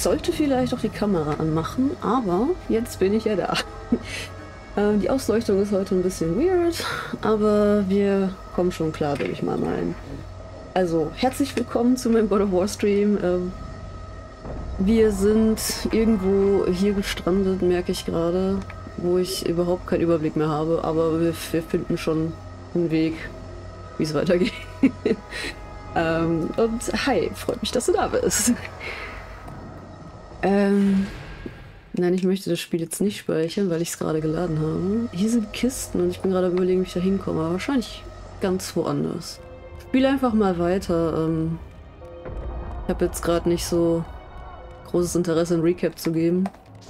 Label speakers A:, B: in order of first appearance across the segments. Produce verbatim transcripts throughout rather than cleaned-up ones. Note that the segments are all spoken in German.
A: sollte vielleicht auch die Kamera anmachen, aber jetzt bin ich ja da. ähm, die Ausleuchtung ist heute ein bisschen weird, aber wir kommen schon klar, würde ich mal meinen. Also, herzlich willkommen zu meinem God of War Stream. Ähm, wir sind irgendwo hier gestrandet, merke ich gerade, wo ich überhaupt keinen Überblick mehr habe, aber wir, wir finden schon einen Weg, wie es weitergeht. ähm, und hi, freut mich, dass du da bist. ähm, nein, ich möchte das Spiel jetzt nicht speichern, weil ich es gerade geladen habe. Hier sind Kisten und ich bin gerade überlegen, wie ich da hinkomme, aber wahrscheinlich ganz woanders. Spiel einfach mal weiter. Ähm, ich habe jetzt gerade nicht so großes Interesse, ein Recap zu geben.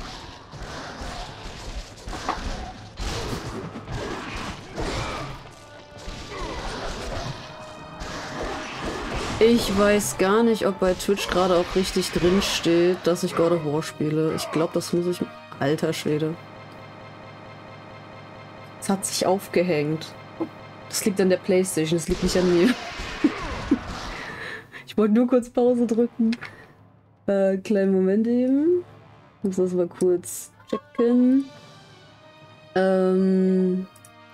A: Ich weiß gar nicht, ob bei Twitch gerade auch richtig drin steht, dass ich God of War spiele. Ich glaube, das muss ich... Alter Schwede. Es hat sich aufgehängt. Das liegt an der PlayStation, das liegt nicht an mir. Ich wollte nur kurz Pause drücken. Äh, kleinen Moment eben. Ich muss das mal kurz checken. Ähm...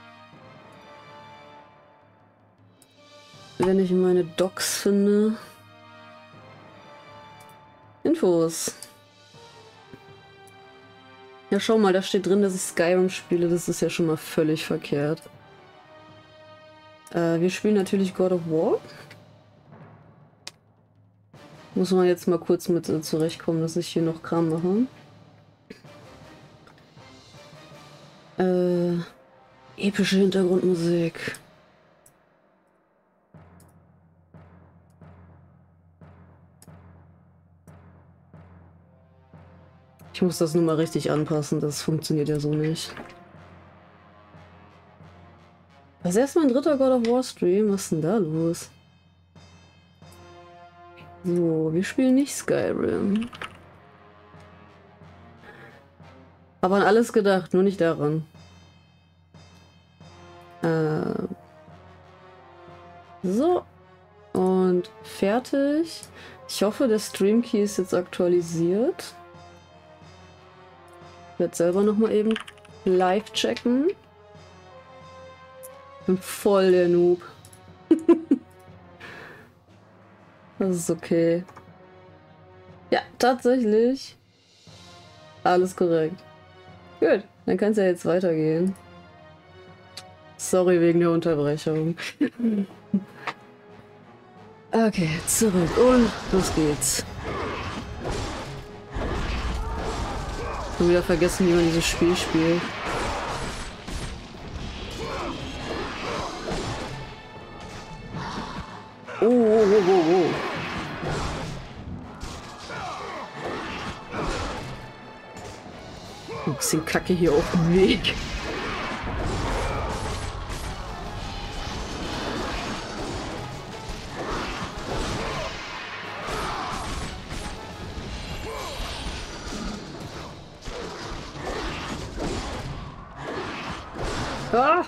A: Wenn ich meine Docs finde. Infos. Ja, schau mal, da steht drin, dass ich Skyrim spiele. Das ist ja schon mal völlig verkehrt. Äh, wir spielen natürlich God of War. Muss man jetzt mal kurz mit äh, zurechtkommen, dass ich hier noch Kram mache. Äh, epische Hintergrundmusik. Ich muss das nur mal richtig anpassen, das funktioniert ja so nicht. Das ist erst mein dritter God of War Stream, was ist denn da los? So, wir spielen nicht Skyrim. Aber an alles gedacht, nur nicht daran. Äh, so. Und fertig. Ich hoffe, der Stream Key ist jetzt aktualisiert. Ich werde selber nochmal eben live checken. Ich bin voll der Noob. Das ist okay. Ja, tatsächlich. Alles korrekt. Gut, dann kann es ja jetzt weitergehen. Sorry wegen der Unterbrechung. Okay, zurück und los geht's. Ich habe wieder vergessen, wie man dieses Spiel spielt. Oh, oh, oh, oh, oh. Ein bisschen Kacke hier auf dem Weg. Ah!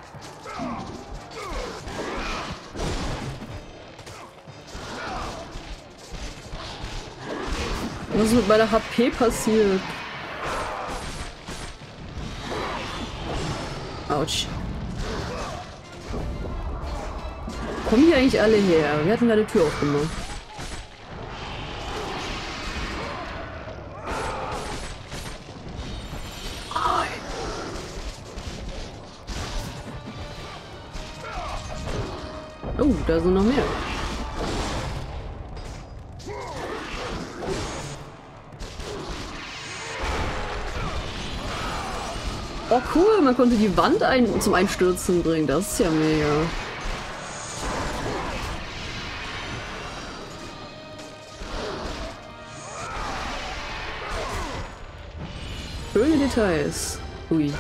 A: Was ist mit meiner H P passiert? Autsch. Kommen die eigentlich alle her? Wir hatten ja die Tür aufgemacht. Oh, da sind noch mehr. Oh cool, man konnte die Wand ein zum Einstürzen bringen. Das ist ja mega. Schöne Details. Ui.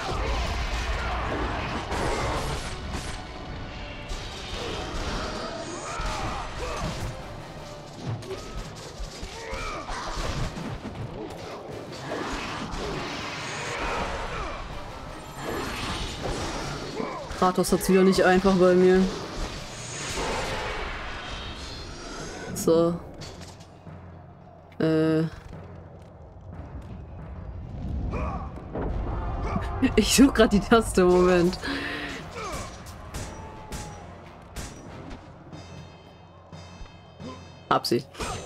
A: Kratos hat's wieder nicht einfach bei mir. So. Äh. Ich suche gerade die Taste, Moment. Absicht.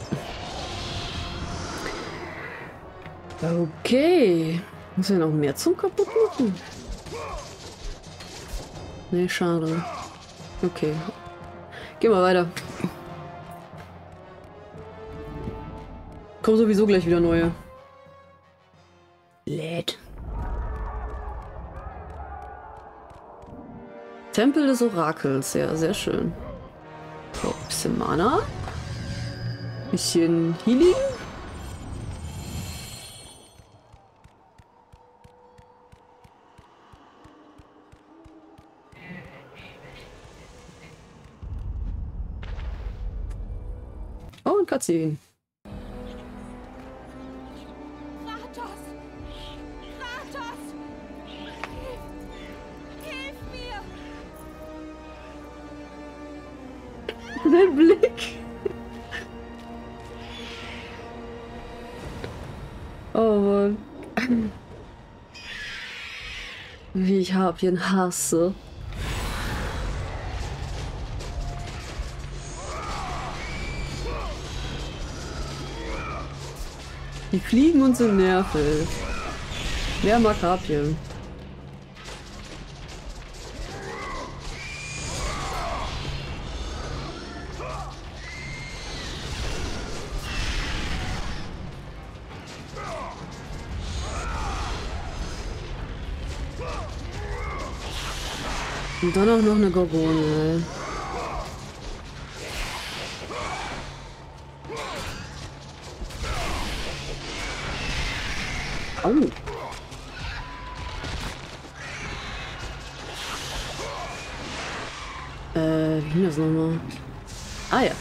A: Okay. Muss ja noch mehr zum kaputt machen? Nee, schade. Okay. Gehen wir weiter. Kommen sowieso gleich wieder neue. Lädt. Tempel des Orakels. Ja, sehr schön. So, bisschen Mana. Bisschen Healing. Oh, und Cutscene.
B: Kratos! Kratos! Hilf! Hilf mir!
A: Dein Blick. Oh Mann. Wie ich Harpien hasse. Die fliegen und sind nervig. Wer mag Harpien? Und dann auch noch eine Gorgone. Au. Äh, wie ging das nochmal? Ah ja.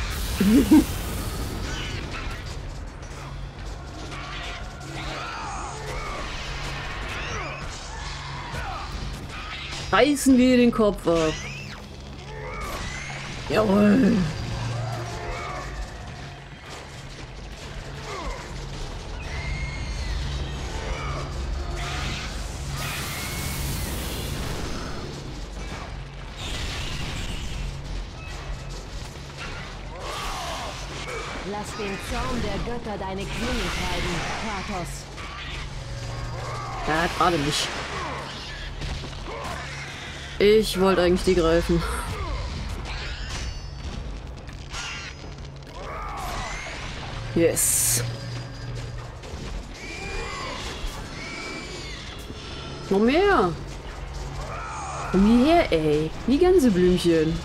A: Reißen wir den Kopf ab. Jawohl.
B: Lass den Zorn der Götter deine Klinge treiben, Kratos.
A: Ja, gerade nicht. Ich wollte eigentlich die greifen. Yes. Noch mehr. Komm hierher, ey. Wie Gänseblümchen.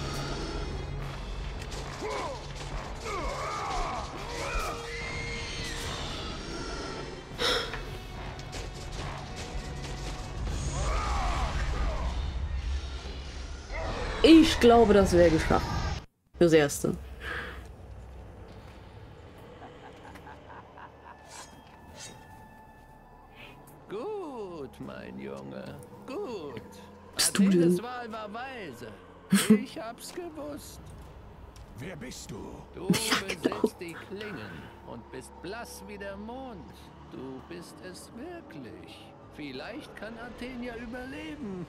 A: Ich glaube, das wäre geschafft. Fürs Erste.
C: Gut, mein Junge, gut.
A: Bist du denn?
C: Athenes Wahl war weise. Ich hab's gewusst.
D: Wer bist du?
C: Du besitzt die Klingen und bist blass wie der Mond. Du bist es wirklich. Vielleicht kann Athen ja überleben.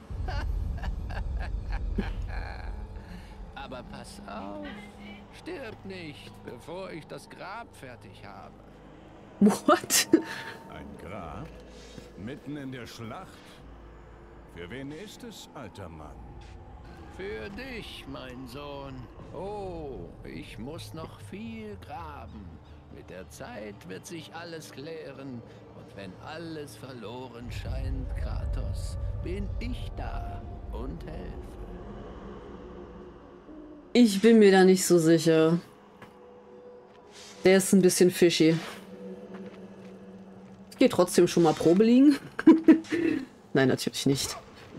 C: Aber pass auf. Stirb nicht, bevor ich das Grab fertig habe.
A: What?
D: Ein Grab? Mitten in der Schlacht? Für wen ist es, alter Mann?
C: Für dich, mein Sohn. Oh, ich muss noch viel graben. Mit der Zeit wird sich alles klären. Und wenn alles verloren scheint, Kratos, bin ich da und helfe.
A: Ich bin mir da nicht so sicher. Der ist ein bisschen fishy. Ich gehe trotzdem schon mal Probe liegen. Nein, natürlich nicht.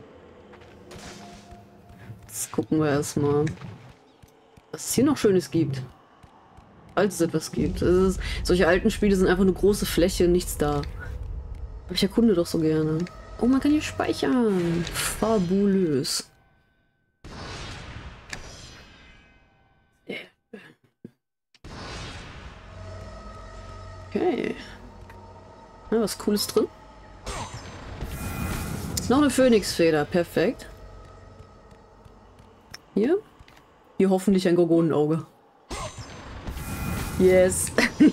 A: Jetzt gucken wir erstmal, was es hier noch Schönes gibt. Falls es etwas gibt. Es ist, solche alten Spiele sind einfach eine große Fläche, nichts da. Aber ich erkunde doch so gerne. Oh, man kann hier speichern. Fabulös. Okay. Ja, was Cooles drin. Noch eine Phönixfeder, perfekt. Hier? Hier hoffentlich ein Gorgonenauge. Yes.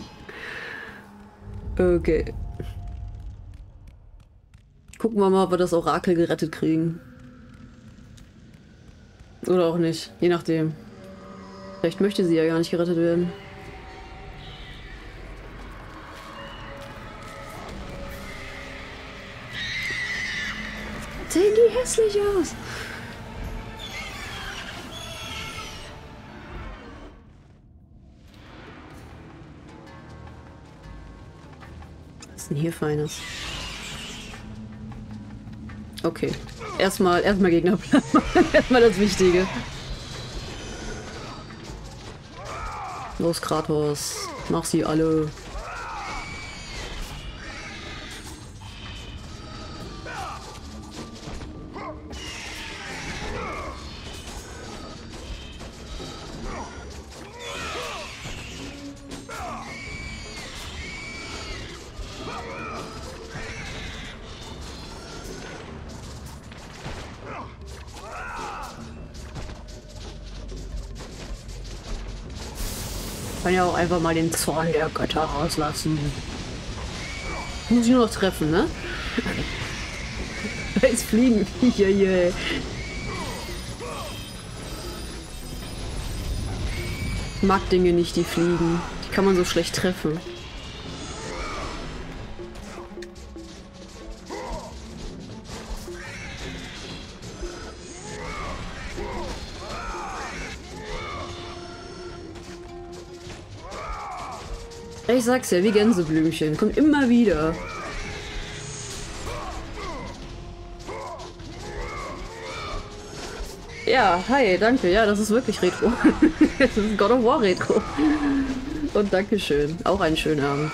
A: Okay. Gucken wir mal, ob wir das Orakel gerettet kriegen. Oder auch nicht, je nachdem. Vielleicht möchte sie ja gar nicht gerettet werden. Sehen die hässlich aus. Was ist denn hier Feines? Okay. Erstmal, erstmal Gegnerplan. Erstmal das Wichtige. Los, Kratos. Mach sie alle. Kann ja auch einfach mal den Zorn der Götter rauslassen. Muss ich nur noch treffen, ne? Jetzt fliegen Viecher hier. Ich mag Dinge nicht, die fliegen. Die kann man so schlecht treffen. Ich sag's ja, wie Gänseblümchen. Kommt immer wieder. Ja, hi, danke. Ja, das ist wirklich Retro. Das ist God of War Retro. Und Dankeschön. Auch einen schönen Abend.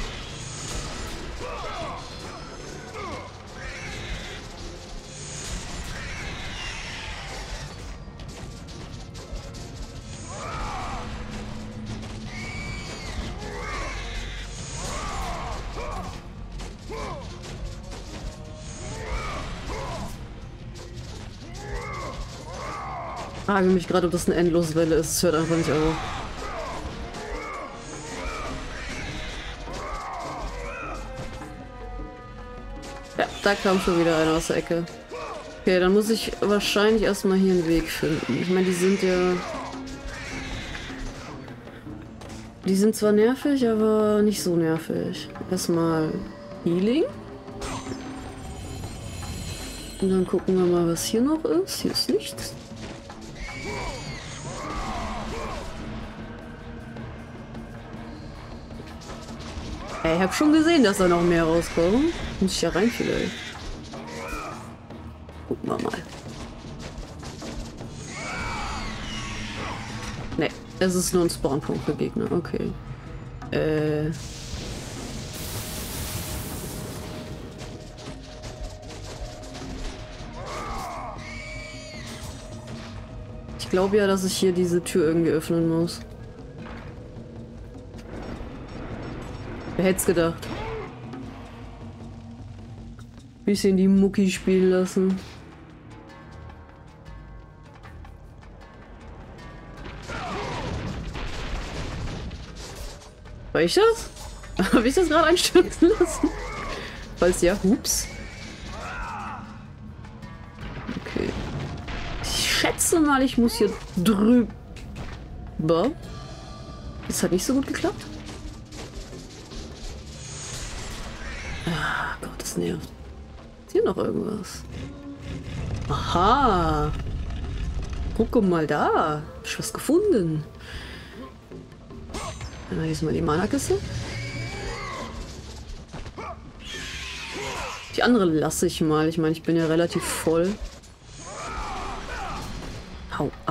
A: Ich frage mich gerade, ob das eine Endloswelle ist. Es hört einfach nicht auf. Ja, da kam schon wieder einer aus der Ecke. Okay, dann muss ich wahrscheinlich erstmal hier einen Weg finden. Ich meine, die sind ja... Die sind zwar nervig, aber nicht so nervig. Erstmal Healing. Und dann gucken wir mal, was hier noch ist. Hier ist nichts. Ey, ich hab schon gesehen, dass da noch mehr rauskommen. Muss ich ja rein vielleicht. Gucken wir mal. Ne, es ist nur ein Spawnpunkt für Gegner. Okay. Äh... Ich glaube ja, dass ich hier diese Tür irgendwie öffnen muss. Wer hätte es gedacht? Bisschen die Mucki spielen lassen. War ich das? Habe ich das gerade einstürzen lassen? Falls ja, hups. Okay. Ich schätze mal, ich muss hier drüber. Das hat nicht so gut geklappt. Ah, Gott, das nervt. Ist hier noch irgendwas? Aha. Guck mal da. Hab ich was gefunden. Dann hier ist mal die Mana-Kiste. Die andere lasse ich mal. Ich meine, ich bin ja relativ voll. Hau ab.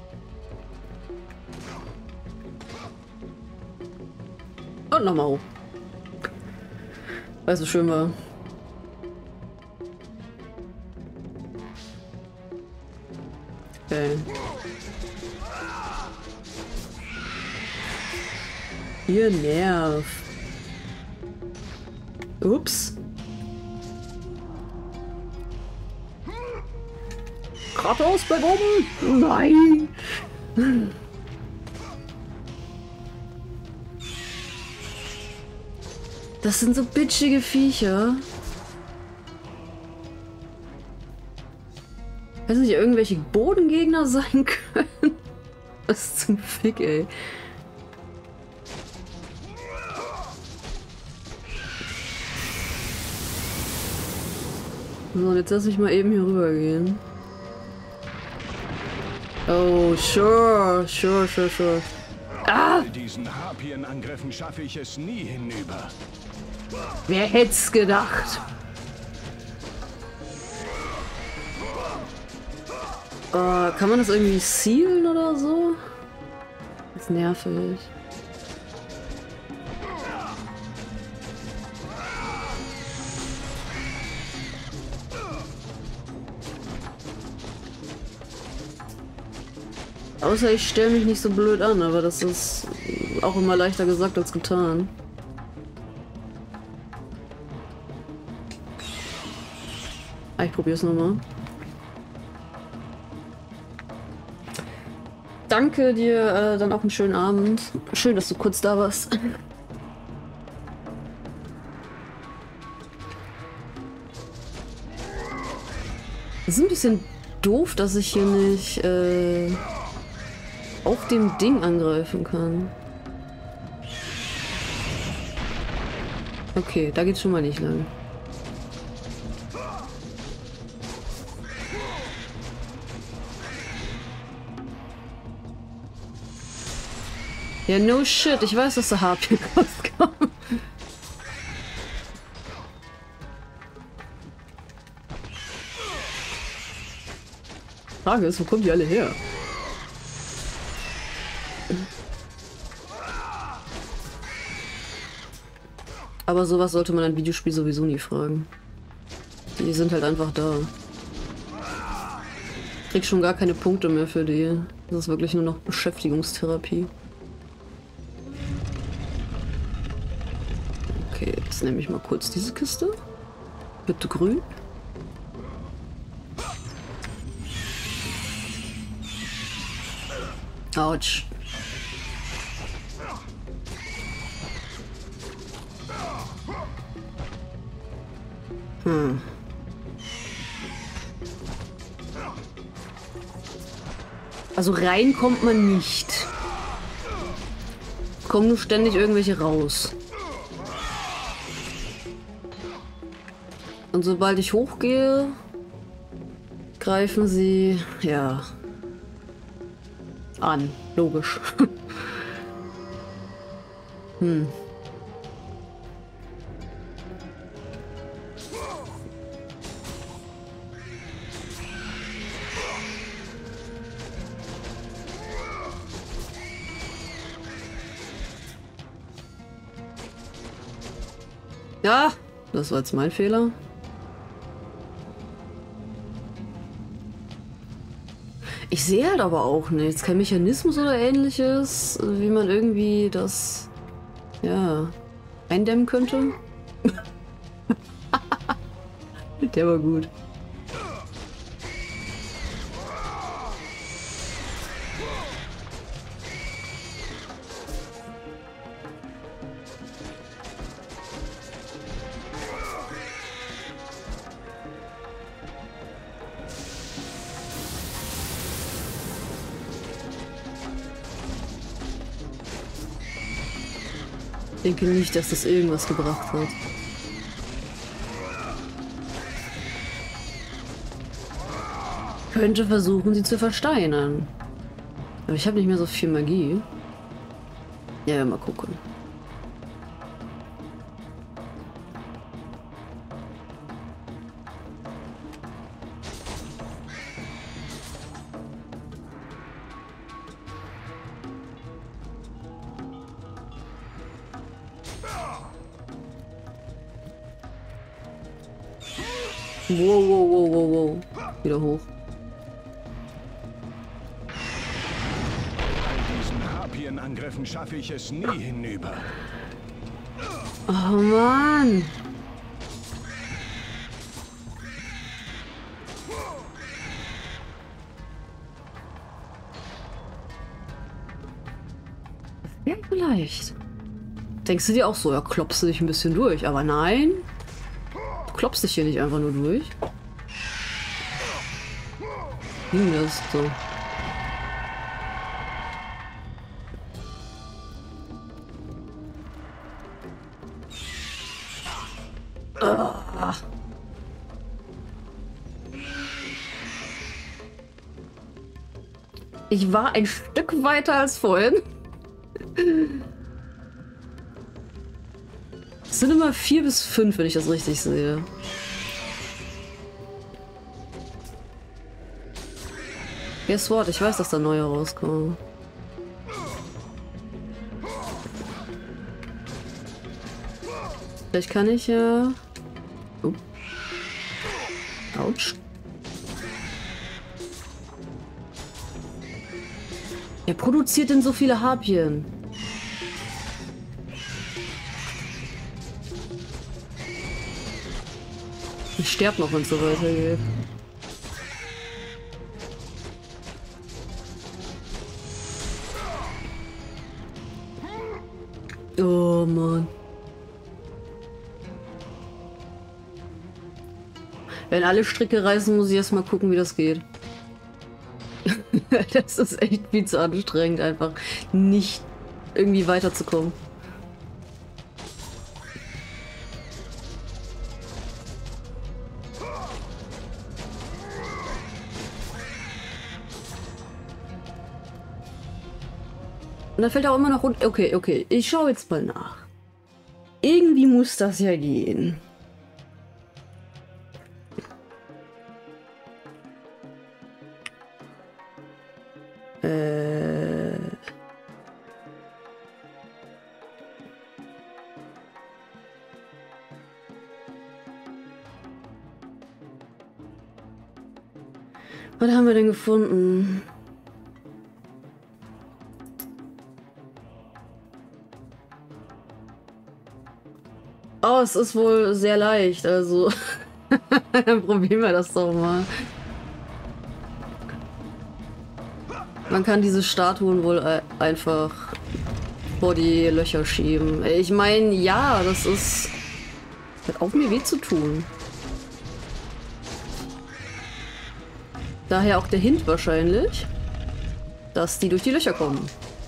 A: Und nochmal hoch. Weil es so schön war. Okay. Ihr Nerv. Ups. Kratos, bleib oben! Nein! Das sind so bitchige Viecher. Weiß nicht, irgendwelche Bodengegner sein können? Was zum Fick, ey. So, und jetzt lass ich mal eben hier rüber gehen. Oh, sure, sure, sure, sure. Ah!
D: Bei diesen Harpienangriffen schaffe ich es nie hinüber.
A: Wer hätt's gedacht? Uh, kann man das irgendwie sealen oder so? Das ist nervig. Außer ich stelle mich nicht so blöd an, aber das ist auch immer leichter gesagt als getan. Ah, ich probiere es nochmal. Danke dir, äh, dann auch einen schönen Abend. Schön, dass du kurz da warst. Es ist ein bisschen doof, dass ich hier nicht äh, auf dem Ding angreifen kann. Okay, da geht's schon mal nicht lang. Ja, no shit. Ich weiß, dass der Harpie rauskommt. Frage ist, wo kommen die alle her? Aber sowas sollte man ein Videospiel sowieso nie fragen. Die sind halt einfach da. Krieg schon gar keine Punkte mehr für die. Das ist wirklich nur noch Beschäftigungstherapie. Okay, jetzt nehme ich mal kurz diese Kiste. Bitte grün. Autsch. Hm. Also rein kommt man nicht. Kommen nur ständig irgendwelche raus. Und sobald ich hochgehe, greifen sie, ja, an. Logisch. Hm. Ja, das war jetzt mein Fehler. Ich sehe halt aber auch nichts. Kein Mechanismus oder ähnliches, wie man irgendwie das, ja, eindämmen könnte. Der war gut. Ich denke nicht, dass das irgendwas gebracht hat. Könnte versuchen, sie zu versteinern. Aber ich habe nicht mehr so viel Magie. Ja, mal gucken. Wow, wow, wow, wow, wow. Wieder hoch.
D: Bei diesen Harpienangriffen schaffe ich es nie hinüber.
A: Oh Mann. Ja, vielleicht. Denkst du dir auch so, ja, klopfst du dich ein bisschen durch. Aber nein, du klopfst dich hier nicht einfach nur durch. Wie das so? Ah. Ich war ein Stück weiter als vorhin. Es sind immer vier bis fünf, wenn ich das richtig sehe. Guess what? Ich weiß, dass da neue rauskommen. Vielleicht kann ich ja... Oh. Autsch. Wer produziert denn so viele Harpien? Ich sterb noch, wenn es so weitergeht. Oh Mann. Wenn alle Stricke reißen, muss ich erst mal gucken, wie das geht. Das ist echt viel zu anstrengend, einfach nicht irgendwie weiterzukommen. Und dann fällt er auch immer noch runter. Okay, okay, ich schaue jetzt mal nach. Irgendwie muss das ja gehen. Äh... Was haben wir denn gefunden? Oh, es ist wohl sehr leicht, also dann probieren wir das doch mal. Man kann diese Statuen wohl einfach vor die Löcher schieben. Ich meine, ja, das ist... Hört auf, mir weh zu tun. Daher auch der Hint wahrscheinlich, dass die durch die Löcher kommen.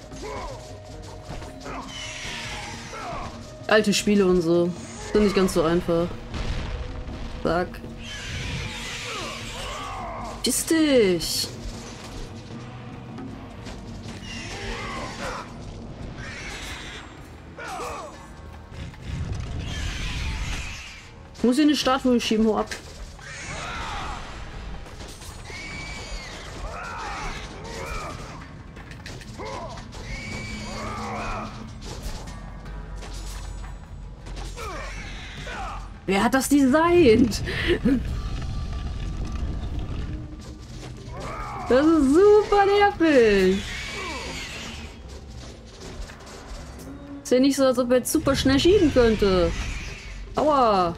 A: Alte Spiele und so. Sind nicht ganz so einfach. Zack. Piss dich! Ich muss hier eine Statue schieben, hau ab. Wer hat das designt? Das ist super nervig. Ist ja nicht so, als ob er jetzt super schnell schieben könnte. Aua.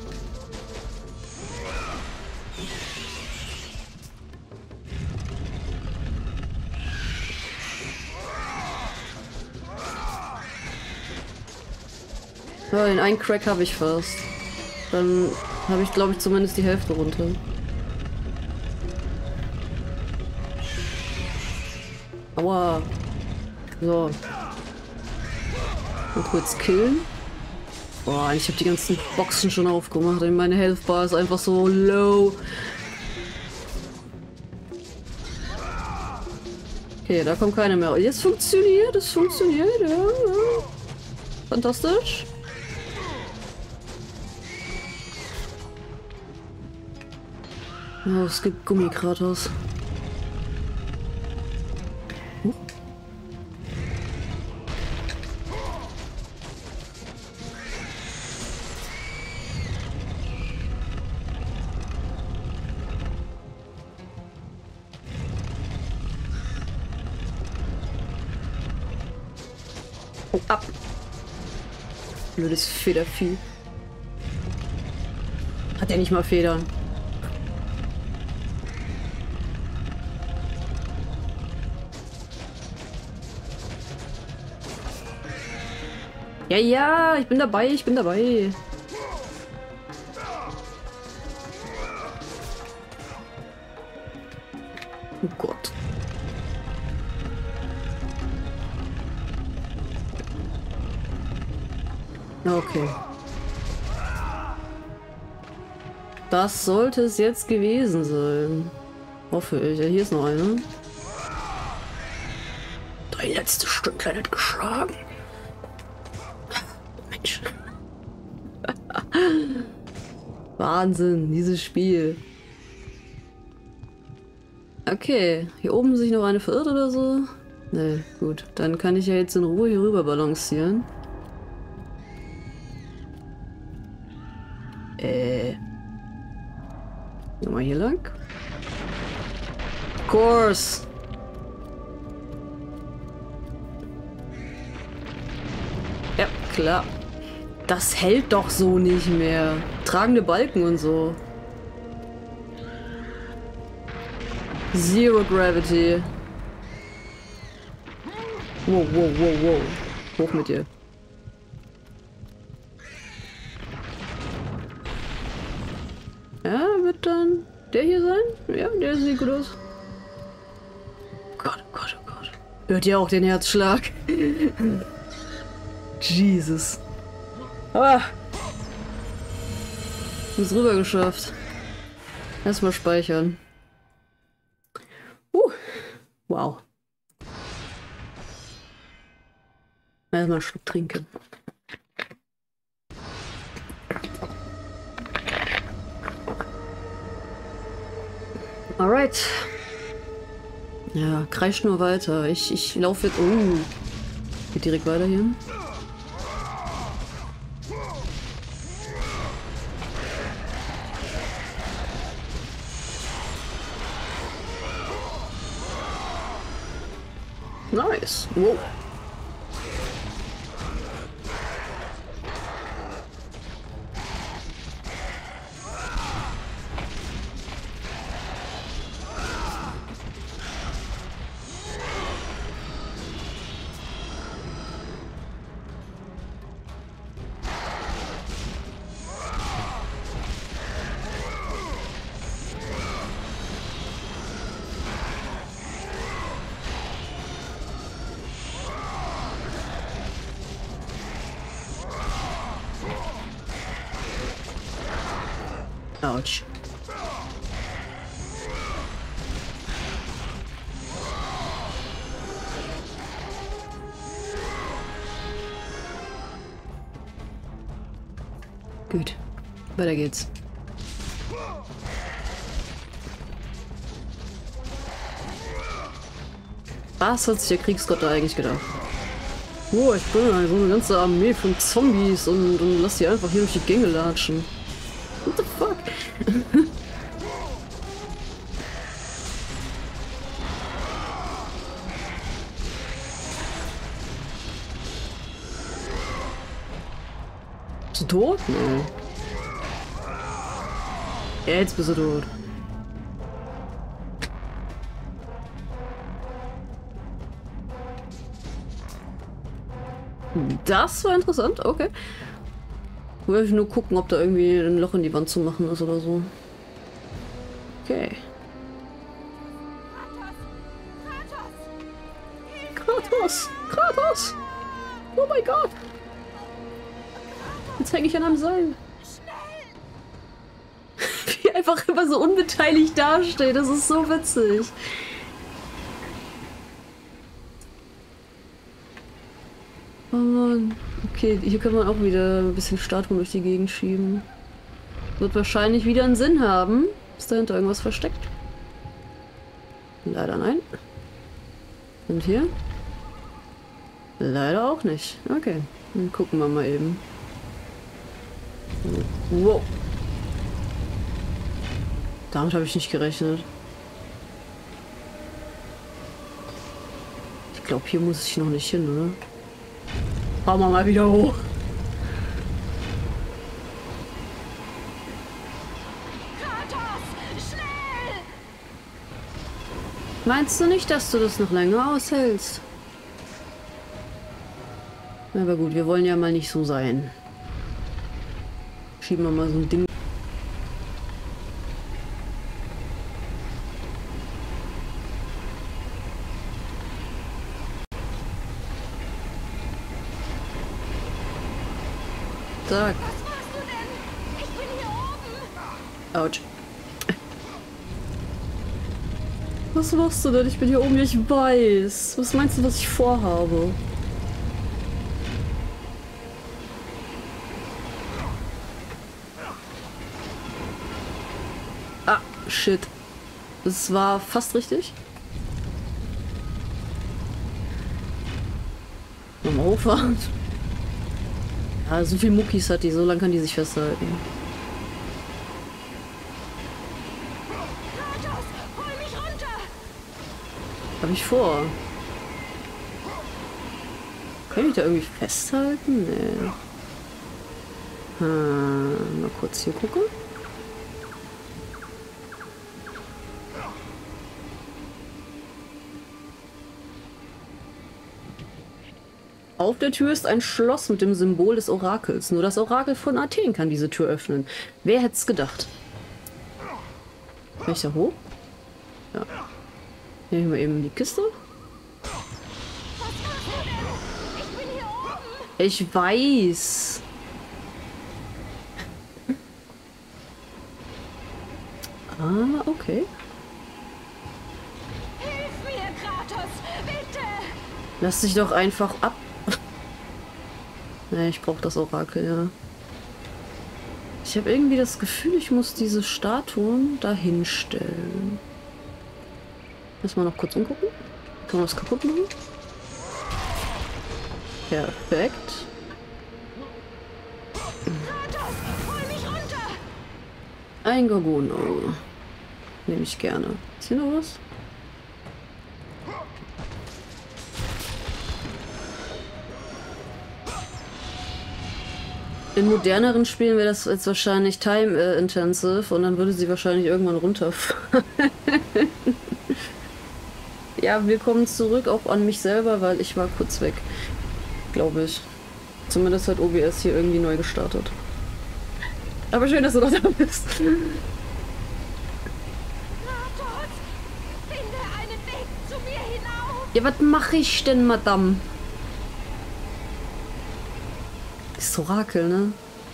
A: Ja, den einen Crack habe ich fast. Dann habe ich, glaube ich, zumindest die Hälfte runter. Aua. So. Mal kurz killen. Boah, ich habe die ganzen Boxen schon aufgemacht. Meine Health Bar ist einfach so low. Okay, da kommt keine mehr. Jetzt funktioniert, es funktioniert, ja, ja. Fantastisch. Oh, es gibt Gummikratos. Huh. Oh, ab! Blödes Federvieh. Hat er nicht mal Federn? Ja, ja, ich bin dabei, ich bin dabei. Oh Gott. Okay. Das sollte es jetzt gewesen sein. Hoffe ich. Ja, hier ist noch eine. Drei letzte Stündlein hat geschlagen. Mensch. Wahnsinn, dieses Spiel. Okay, hier oben sich noch eine verirrt oder so? Ne, gut. Dann kann ich ja jetzt in Ruhe hier rüber balancieren. Äh. Nochmal hier lang. Of course. Ja, klar. Das hält doch so nicht mehr. Tragende Balken und so. Zero Gravity. Wow, wow, wow, wow. Hoch mit dir. Ja, wird dann der hier sein? Ja, der sieht gut aus. Gott, oh Gott, oh Gott. Hört ihr auch den Herzschlag? Jesus. Ah. Ist rüber geschafft. Erstmal speichern. Uh. Wow. Erstmal einen Schluck trinken. Alright. Ja, kreischt nur weiter. Ich, ich laufe jetzt... Oh. Geht direkt weiter hier. Nice. Wow. Ouch. Gut, weiter geht's. Was hat sich der Kriegsgott da eigentlich gedacht? Oh, ich bin halt so eine ganze Armee von Zombies und, und lass die einfach hier durch die Gänge latschen. What the fuck? Bist du tot? Nee. Jetzt bist du tot. Das war interessant, okay. Wollte ich nur gucken, ob da irgendwie ein Loch in die Wand zu machen ist oder so. Okay. Kratos! Kratos! Oh mein Gott! Jetzt hänge ich an einem Seil. Wie er einfach immer so unbeteiligt dasteht, das ist so witzig. Oh Mann. Okay, hier kann man auch wieder ein bisschen Statuen durch die Gegend schieben. Wird wahrscheinlich wieder einen Sinn haben. Ist dahinter irgendwas versteckt? Leider nein. Und hier? Leider auch nicht. Okay, dann gucken wir mal eben. Wow. Damit habe ich nicht gerechnet. Ich glaube, hier muss ich noch nicht hin, oder? Fahren wir mal wieder hoch.
B: Kratos, schnell!
A: Meinst du nicht, dass du das noch länger aushältst? Aber gut, wir wollen ja mal nicht so sein. Schieben wir mal so ein Ding. Sag.
B: Was machst du denn? Ich bin hier oben.
A: Autsch. Was machst du denn? Ich bin hier oben, ich weiß. Was meinst du, was ich vorhabe? Ah, shit. Das war fast richtig. Nochmal hochfahren. Ja, so viel Muckis hat die, so lange kann die sich festhalten.
B: Kratos, hol mich runter.
A: Hab ich vor. Kann ich da irgendwie festhalten? Nee. Hm, mal kurz hier gucken. Auf der Tür ist ein Schloss mit dem Symbol des Orakels. Nur das Orakel von Athen kann diese Tür öffnen. Wer hätte es gedacht? Kann ich da hoch? Ja. Nehmen wir eben die Kiste.
B: Was machst du denn? Ich bin hier oben.
A: Ich weiß. Ah, okay.
B: Hilf mir, Kratos, bitte.
A: Lass dich doch einfach ab. Nee, ich brauche das Orakel, ja. Ich habe irgendwie das Gefühl, ich muss diese Statuen dahin stellen. Lass mal noch kurz umgucken. Kann man was kaputt machen? Perfekt.
B: Kratos, hol mich runter.
A: Ein Gorgono. Nehme ich gerne. Ist hier noch was? In moderneren Spielen wäre das jetzt wahrscheinlich time-intensive und dann würde sie wahrscheinlich irgendwann runterfallen. Ja, willkommen zurück auch an mich selber, weil ich war kurz weg. Glaube ich. Zumindest hat O B S hier irgendwie neu gestartet. Aber schön, dass du doch da bist.
B: Kratos, finde einen Weg zu mir hinauf.
A: Ja, was mache ich denn, Madame? Das Orakel, ne?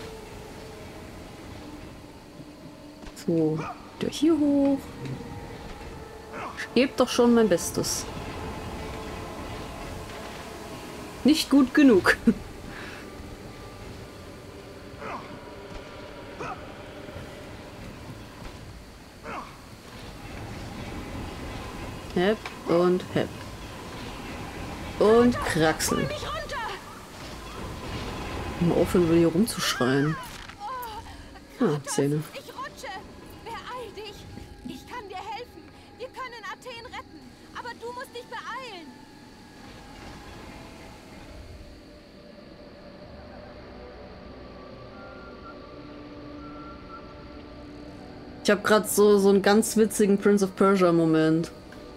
A: So, wieder hier hoch. Ich gebe doch schon mein Bestes. Nicht gut genug. Hep und hep. Und kraxeln.
B: Mich runter.
A: Mal aufhören, will hier rumzuschreien. Ah, Zähne.
B: Ich rutsche. Beeil dich. Ich kann dir helfen. Wir können Athen retten. Aber du musst dich beeilen.
A: Ich habe gerade so, so einen ganz witzigen Prince of Persia Moment.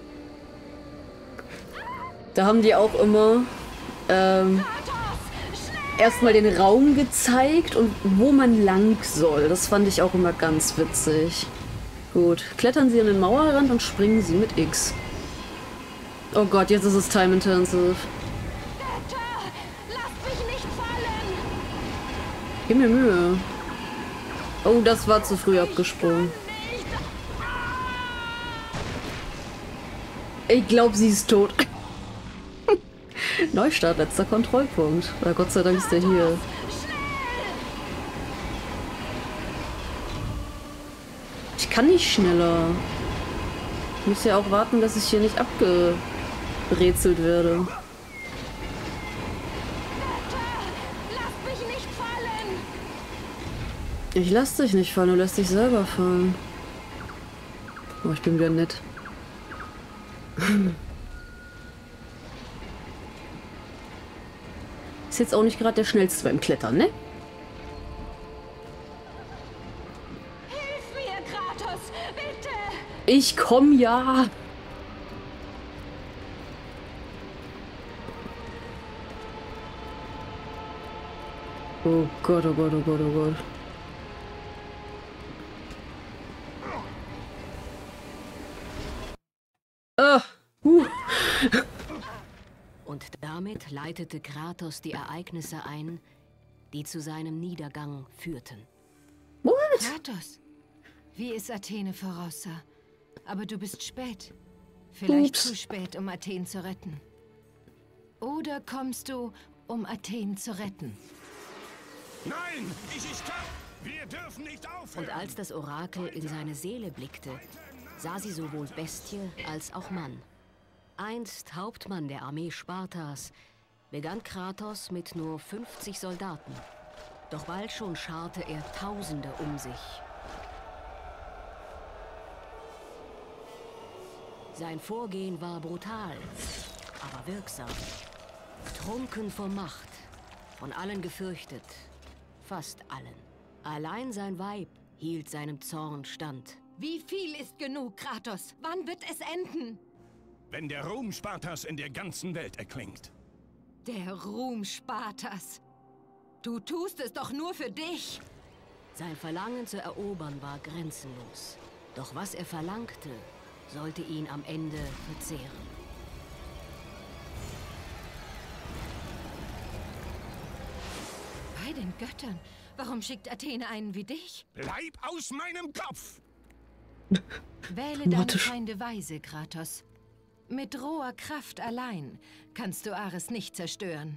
A: Da haben die auch immer ähm, erstmal den Raum gezeigt und wo man lang soll. Das fand ich auch immer ganz witzig. Gut, klettern Sie an den Mauerrand und springen Sie mit X. Oh Gott, jetzt ist es time intensive.
B: Götter, lasst mich nicht fallen.
A: Gib mir Mühe. Oh, das war zu früh abgesprungen.
B: Nicht.
A: Ich glaube, sie ist tot. Neustart, letzter Kontrollpunkt. Na, Gott sei Dank ist der hier. Ich kann nicht schneller. Ich muss ja auch warten, dass ich hier nicht abgebrezelt werde.
B: Götter, lasst mich nicht fallen.
A: Ich lass dich nicht fallen, du lässt dich selber fallen. Oh, ich bin wieder nett. Ist jetzt auch nicht gerade der schnellste beim Klettern, ne?
B: Hilf mir, Kratos, bitte.
A: Ich komm ja. Oh Gott, oh Gott, oh Gott, oh Gott. Ah, uh.
E: Und damit leitete Kratos die Ereignisse ein, die zu seinem Niedergang führten.
A: What?
B: Kratos, wie es Athene voraussah. Aber du bist spät. Vielleicht
A: Ups.
B: zu spät, um Athen zu retten. Oder kommst du, um Athen zu retten?
D: Nein, ich, ich kann. Wir dürfen nicht aufhören.
E: Und als das Orakel in seine Seele blickte, sah sie sowohl Bestie als auch Mann. Einst Hauptmann der Armee Spartas, begann Kratos mit nur fünfzig Soldaten. Doch bald schon scharte er Tausende um sich. Sein Vorgehen war brutal, aber wirksam. Trunken vor Macht, von allen gefürchtet, fast allen. Allein sein Weib hielt seinem Zorn stand.
B: Wie viel ist genug, Kratos? Wann wird es enden?
D: Wenn der Ruhm Spartas in der ganzen Welt erklingt.
B: Der Ruhm Spartas. Du tust es doch nur für dich.
E: Sein Verlangen zu erobern war grenzenlos. Doch was er verlangte, sollte ihn am Ende verzehren.
B: Bei den Göttern. Warum schickt Athene einen wie dich?
D: Bleib aus meinem Kopf!
B: Wähle deine Feinde weise, Kratos. Mit roher Kraft allein kannst du Ares nicht zerstören.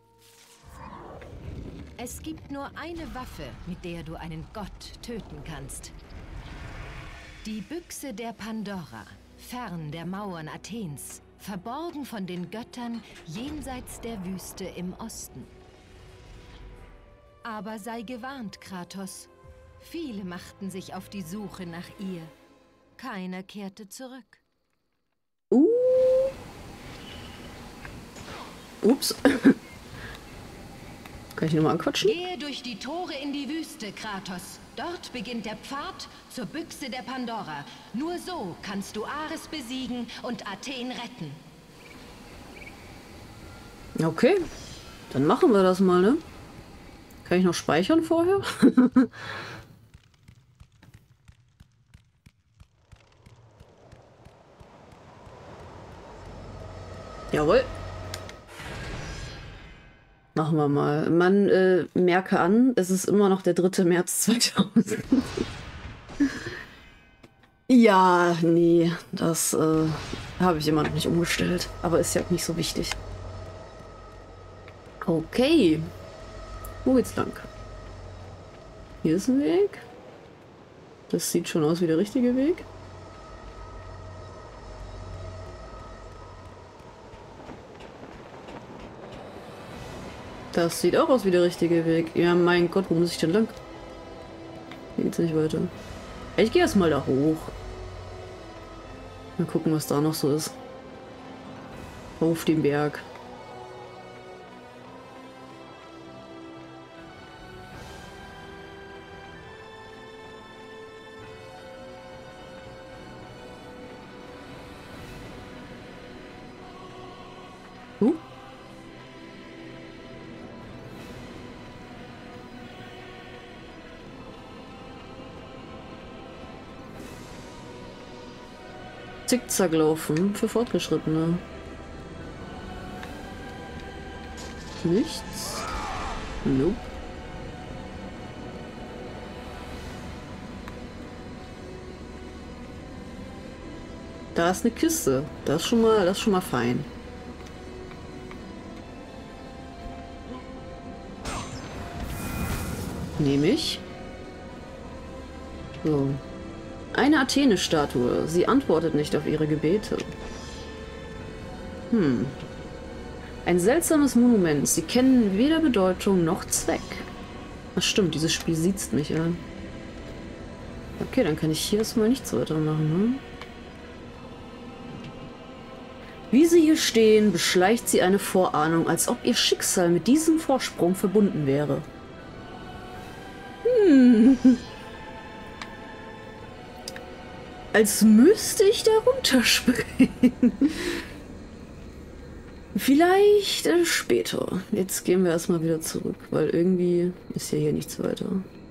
B: Es gibt nur eine Waffe, mit der du einen Gott töten kannst. Die Büchse der Pandora, fern der Mauern Athens, verborgen von den Göttern jenseits der Wüste im Osten. Aber sei gewarnt, Kratos. Viele machten sich auf die Suche nach ihr. Keiner kehrte zurück.
A: Uh. Ups. Kann ich nochmal anquatschen?
B: Gehe durch die Tore in die Wüste, Kratos. Dort beginnt der Pfad zur Büchse der Pandora. Nur so kannst du Ares besiegen und Athen retten.
A: Okay, dann machen wir das mal, ne? Kann ich noch speichern vorher? Jawohl. Machen wir mal. Man äh, merke an, es ist immer noch der dritte März zweitausend. Ja, nee, das äh, habe ich immer noch nicht umgestellt. Aber ist ja nicht so wichtig. Okay. Wo geht's lang? Hier ist ein Weg. Das sieht schon aus wie der richtige Weg. Das sieht auch aus wie der richtige Weg. Ja, mein Gott, wo muss ich denn lang? Hier geht's nicht weiter. Ich gehe erstmal da hoch. Mal gucken, was da noch so ist. Auf dem Berg. Uh. Zickzack laufen für Fortgeschrittene. Nichts. Nope. Da ist eine Kiste. Das ist schon mal, das ist schon mal fein. Nehme ich. So. Eine Athene-Statue. Sie antwortet nicht auf ihre Gebete. Hm. Ein seltsames Monument. Sie kennen weder Bedeutung noch Zweck. Ach stimmt, dieses Spiel sieht mich an. Okay, dann kann ich hier erstmal nichts weiter machen, ne? Wie sie hier stehen, beschleicht sie eine Vorahnung, als ob ihr Schicksal mit diesem Vorsprung verbunden wäre. Hm. Als müsste ich da runterspringen. Vielleicht äh, später. Jetzt gehen wir erstmal wieder zurück, weil irgendwie ist ja hier nichts weiter.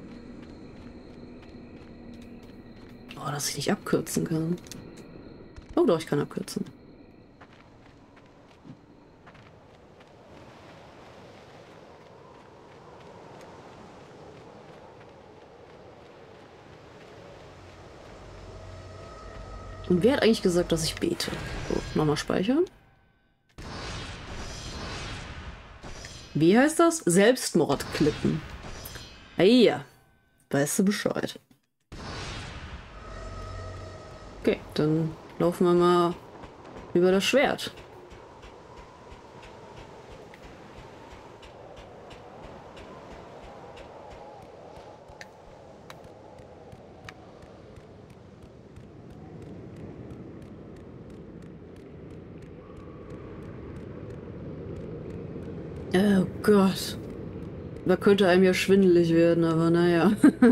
A: Oh, dass ich nicht abkürzen kann. Oh doch, ich kann abkürzen. Und wer hat eigentlich gesagt, dass ich bete? So, nochmal speichern. Wie heißt das? Selbstmordklippen. Hey, ja. Weißt du Bescheid. Okay, dann laufen wir mal über das Schwert. Oh Gott. Da könnte einem ja schwindelig werden, aber naja.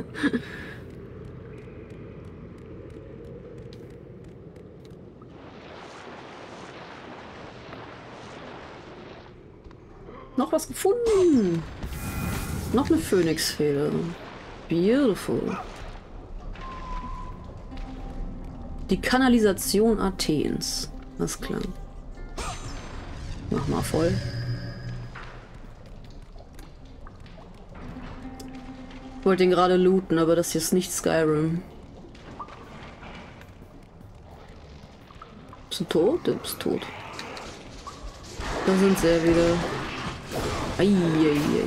A: Noch was gefunden. Noch eine Phönixfeder. Beautiful. Die Kanalisation Athens. Das klang. Mach mal voll. Ich wollte ihn gerade looten, aber das hier ist nicht Skyrim. Bist du tot? Du bist tot. Da sind sie ja wieder. Eieiei.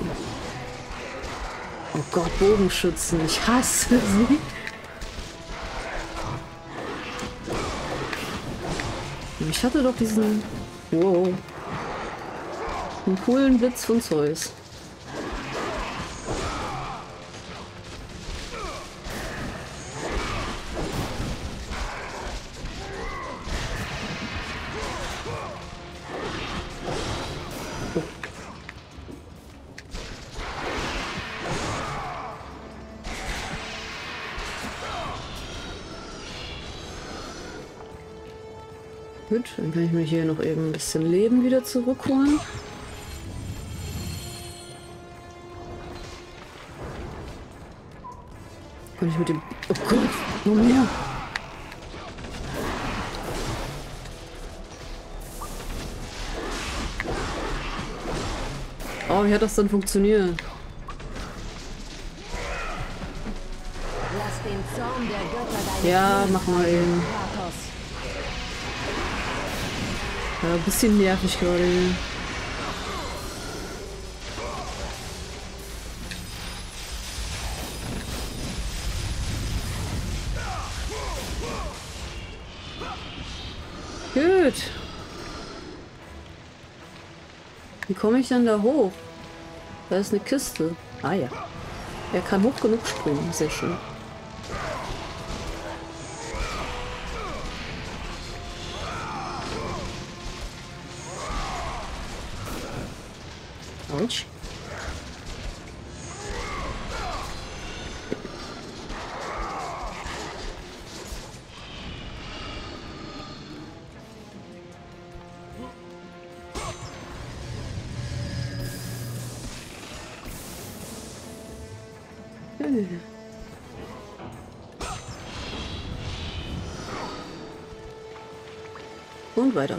A: Oh Gott, Bogenschützen. Ich hasse sie. Ich hatte doch diesen... Wow. Einen coolen Blitz von Zeus. Gut, dann kann ich mir hier noch eben ein bisschen Leben wieder zurückholen. Kann ich mit dem... Oh Gott, noch mehr. Oh, wie hat das dann funktioniert?
B: Lass den Zorn der Götter deine
A: Ja, mach mal eben. Ja, ein bisschen nervig gerade hier. Gut. Wie komme ich denn da hoch? Da ist eine Kiste. Ah ja. Er kann hoch genug springen. Sehr schön. Autsch. Und weiter.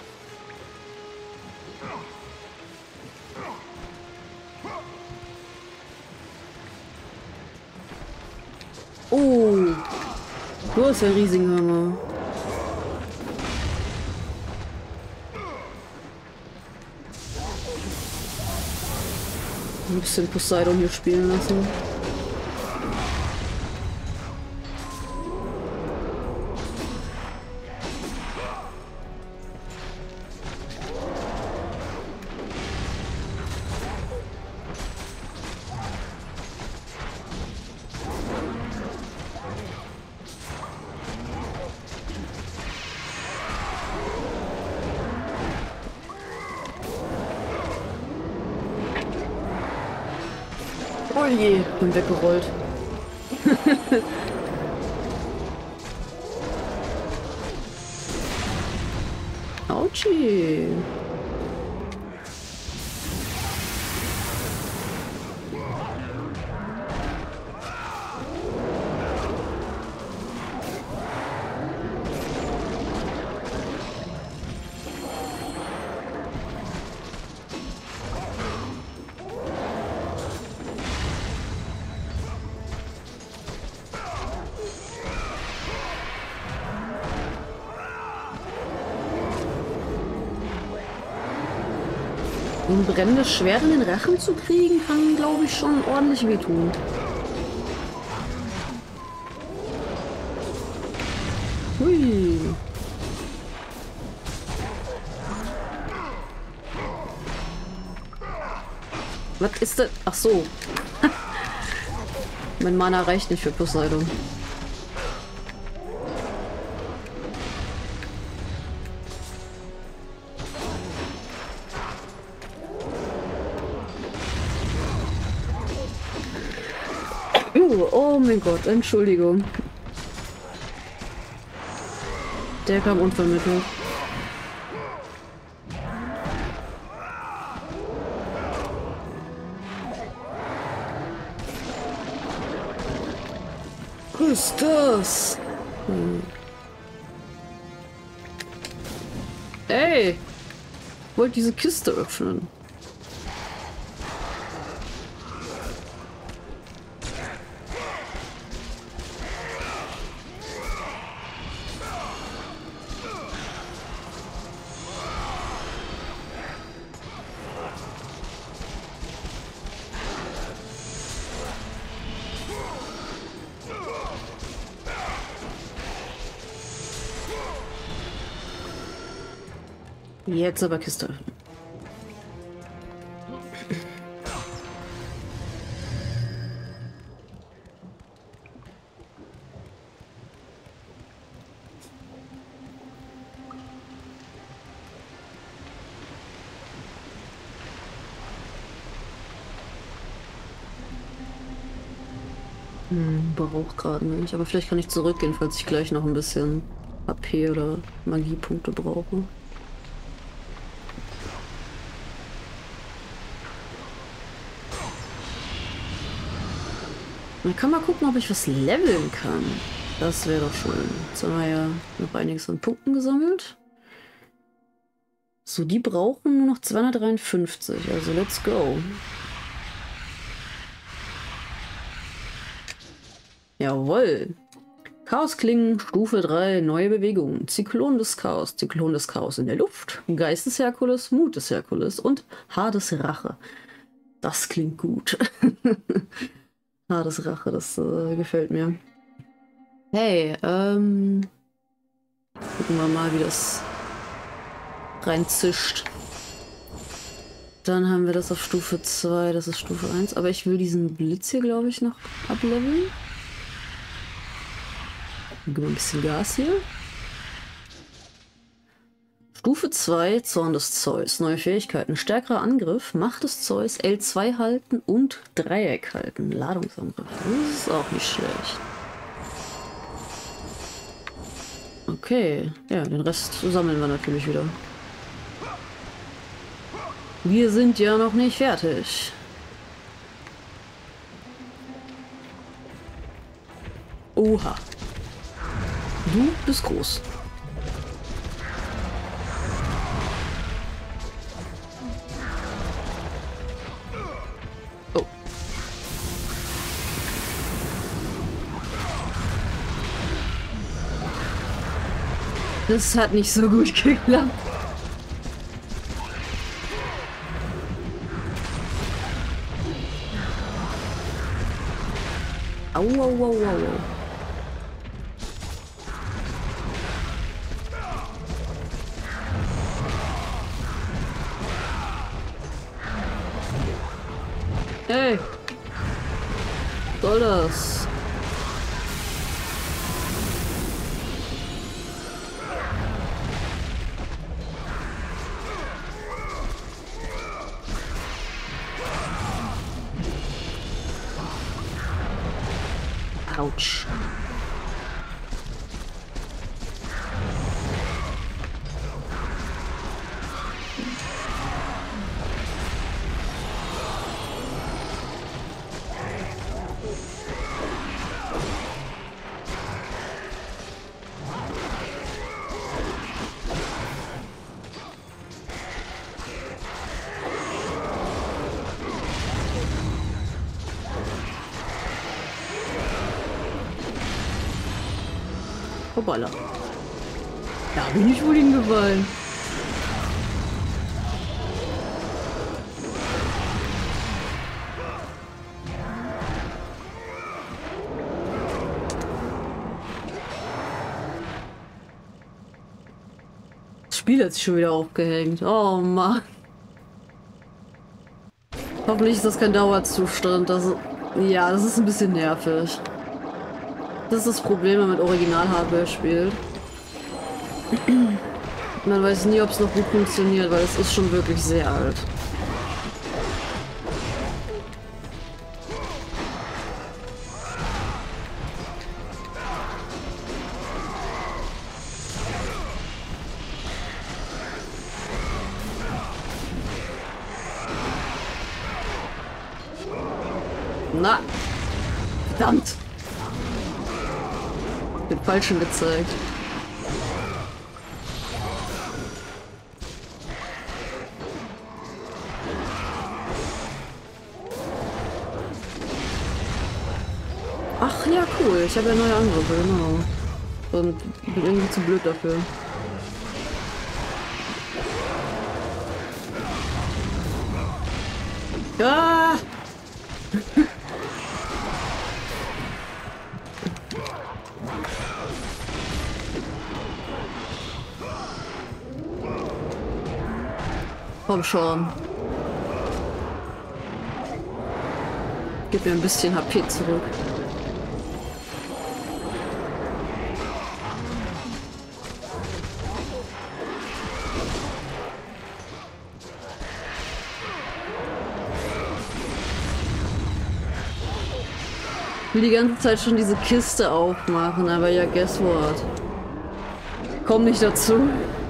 A: Oh, du hast ja einen riesigen Hammer. Ein bisschen Poseidon hier spielen lassen. Oh je, bin weggerollt. Autschi. ein brennendes Schwert in den Rachen zu kriegen, kann, glaube ich, schon ordentlich wehtun. Hui. Was ist das? Ach so. Mein Mana reicht nicht für Poseidon. Oh mein Gott, Entschuldigung. Der kam unvermittelt. Was ist das? Hm. Ey! Ich wollte diese Kiste öffnen. Jetzt aber Kiste öffnen. Hm, braucht gerade nicht, aber vielleicht kann ich zurückgehen, falls ich gleich noch ein bisschen H P oder Magiepunkte brauche. Man kann mal gucken, ob ich was leveln kann. Das wäre doch schön. Jetzt haben wir ja noch einiges an Punkten gesammelt. So, die brauchen nur noch zweihundertdreiundfünfzig. Also, let's go. Jawohl. Chaosklingen, Stufe drei, neue Bewegungen. Zyklon des Chaos. Zyklon des Chaos in der Luft. Geist des Herkules, Mut des Herkules und Hades Rache. Das klingt gut. Hades Rache, das äh, gefällt mir. Hey, ähm... gucken wir mal, wie das reinzischt. Dann haben wir das auf Stufe zwei, das ist Stufe eins. Aber ich will diesen Blitz hier, glaube ich, noch ableveln. Gib mal ein bisschen Gas hier. Stufe zwei, Zorn des Zeus. Neue Fähigkeiten. Stärkerer Angriff, Macht des Zeus, L zwei halten und Dreieck halten. Ladungsangriff. Das ist auch nicht schlecht. Okay. Ja, den Rest sammeln wir natürlich wieder. Wir sind ja noch nicht fertig. Oha. Du bist groß. Oh. Das hat nicht so gut geklappt. Au, au, au, au. Hey! Soll das? Autsch. Hoppala. Da bin ich wohl hingefallen. Spiel hat sich schon wieder aufgehängt. Oh Mann. Hoffentlich ist das kein Dauerzustand. Das, ja, das ist ein bisschen nervig. Das ist das Problem, wenn man mit Original-Hardware spielt. Man weiß nie, ob es noch gut funktioniert, weil es ist schon wirklich sehr alt. Na! Verdammt! Den Falschen gezeigt. Ach ja, cool. Ich habe ja neue Angriffe, genau. Und bin irgendwie zu blöd dafür. Ah! Komm schon. Gib mir ein bisschen H P zurück. Ich will die ganze Zeit schon diese Kiste aufmachen, aber ja, guess what? Komm nicht dazu.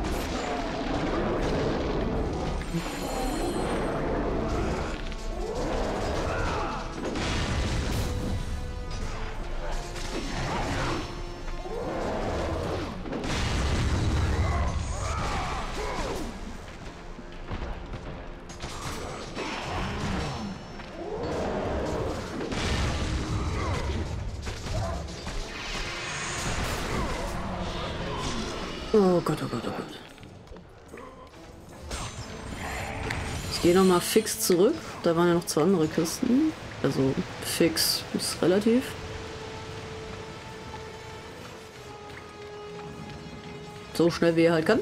A: Oh Gott, oh Gott, oh Gott. Ich gehe nochmal fix zurück. Da waren ja noch zwei andere Kisten. Also fix ist relativ. So schnell wie er halt kann.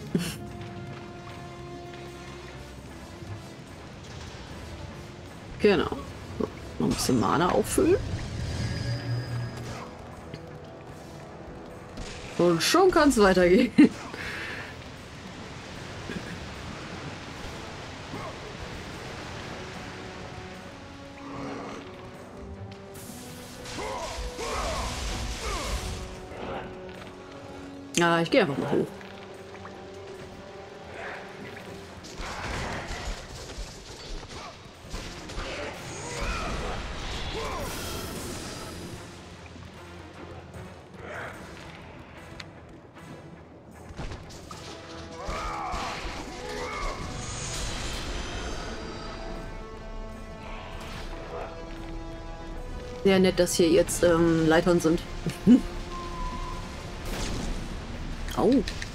A: Genau. So, noch ein bisschen Mana auffüllen. Und schon kann es weitergehen. Ja, ich gehe einfach mal hoch. Sehr nett, dass hier jetzt ähm, Leitern sind. Oh.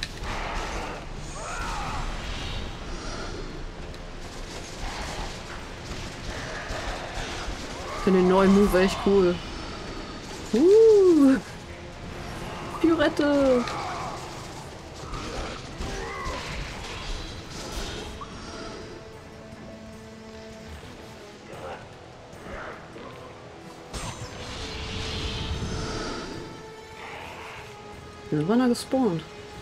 A: Ich finde den neuen Move echt cool. Uh. Pirouette. Wir waren da gespawnt.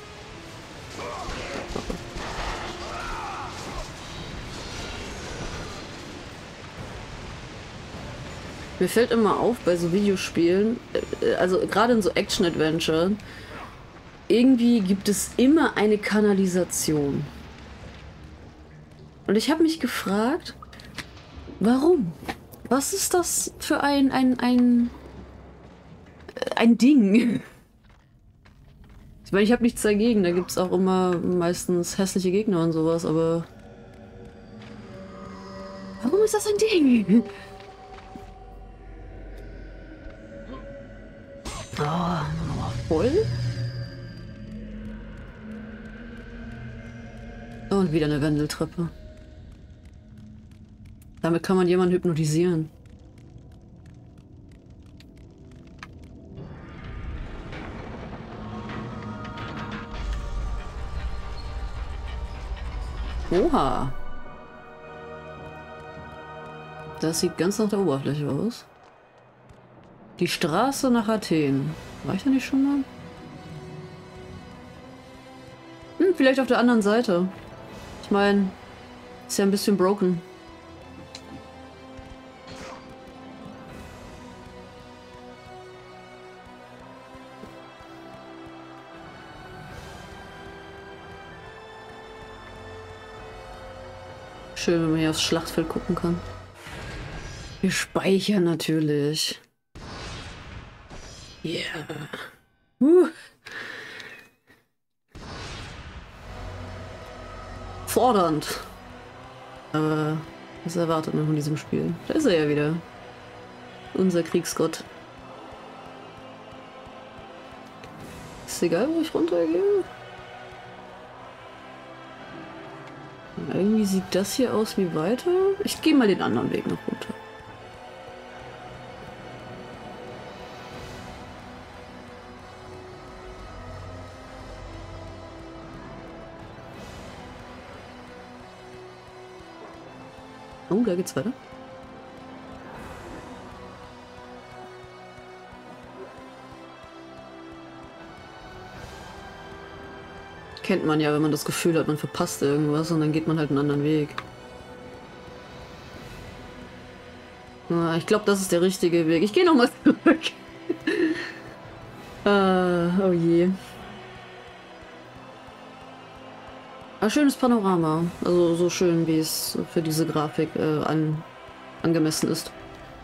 A: Mir fällt immer auf bei so Videospielen, also gerade in so Action-Adventure, irgendwie gibt es immer eine Kanalisation. Und ich habe mich gefragt, warum? Was ist das für ein, ein, ein, ein Ding? Ich meine, ich habe nichts dagegen, da gibt es auch immer meistens hässliche Gegner und sowas, aber warum ist das ein Ding? Oh, nochmal voll. Und wieder eine Wendeltreppe. Damit kann man jemanden hypnotisieren. Oha. Das sieht ganz nach der Oberfläche aus. Die Straße nach Athen. War ich da nicht schon mal? Hm, vielleicht auf der anderen Seite. Ich meine, ist ja ein bisschen broken. Schön, wenn man hier aufs Schlachtfeld gucken kann. Wir speichern natürlich. Yeah. Uh. Fordernd. Aber was erwartet man von diesem Spiel? Da ist er ja wieder. Unser Kriegsgott. Ist egal, wo ich runtergehe. Irgendwie sieht das hier aus wie weiter. Ich gehe mal den anderen Weg noch runter. Oh, da geht's weiter. Kennt man ja, wenn man das Gefühl hat, man verpasst irgendwas und dann geht man halt einen anderen Weg. Ah, ich glaube, das ist der richtige Weg. Ich gehe nochmal zurück. ah, oh je. Ein schönes Panorama. Also so schön, wie es für diese Grafik äh, an, angemessen ist.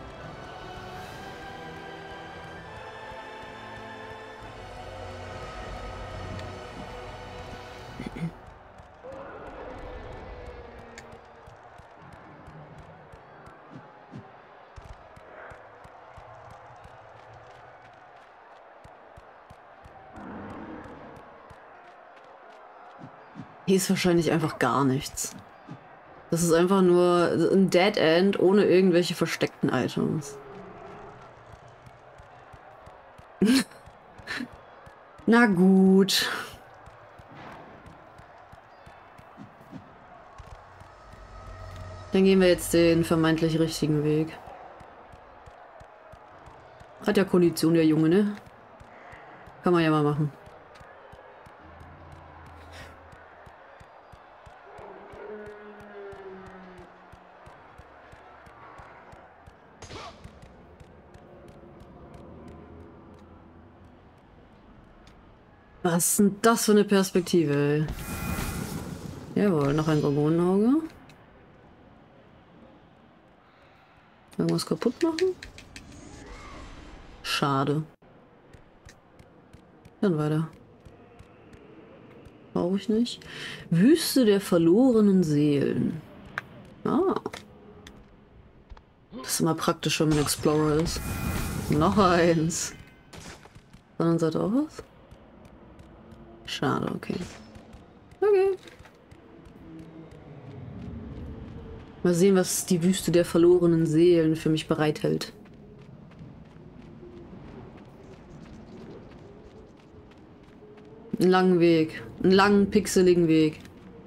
A: Hier ist wahrscheinlich einfach gar nichts. Das ist einfach nur ein Dead End ohne irgendwelche versteckten Items. Na gut. Dann gehen wir jetzt den vermeintlich richtigen Weg. Hat ja Kondition, der Junge, ne? Kann man ja mal machen. Was ist denn das für eine Perspektive, ey? Jawohl, noch ein Gorgonenauge. Irgendwas kaputt machen? Schade. Dann weiter. Brauche ich nicht. Wüste der verlorenen Seelen. Ah. Das ist immer praktisch, wenn man Explorer ist. Noch eins. Auf der anderen Seite auch was? Schade, okay. Okay. Mal sehen, was die Wüste der verlorenen Seelen für mich bereithält. Einen langen Weg. Einen langen, pixeligen Weg.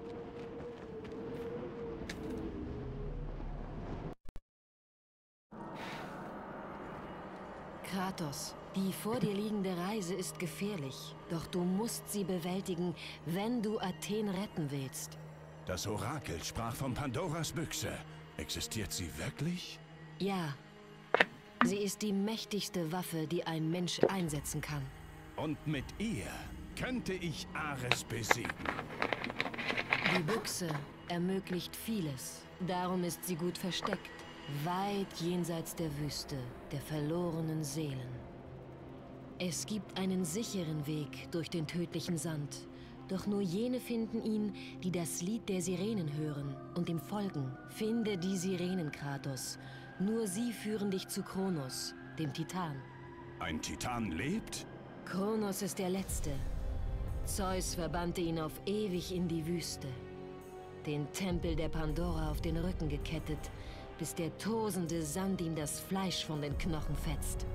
E: Kratos, die vor dir liegende Reise ist gefährlich, doch du musst sie bewältigen, wenn du Athen retten willst.
D: Das Orakel sprach von Pandoras Büchse. Existiert sie wirklich?
E: Ja. Sie ist die mächtigste Waffe, die ein Mensch einsetzen kann.
D: Und mit ihr könnte ich Ares besiegen.
E: Die Büchse ermöglicht vieles. Darum ist sie gut versteckt. Weit jenseits der Wüste, der verlorenen Seelen. Es gibt einen sicheren Weg durch den tödlichen Sand. Doch nur jene finden ihn, die das Lied der Sirenen hören und ihm folgen. Finde die Sirenen, Kratos. Nur sie führen dich zu Kronos, dem Titan.
D: Ein Titan lebt?
E: Kronos ist der Letzte. Zeus verbannte ihn auf ewig in die Wüste. Den Tempel der Pandora auf den Rücken gekettet, bis der tosende Sand ihm das Fleisch von den Knochen fetzt.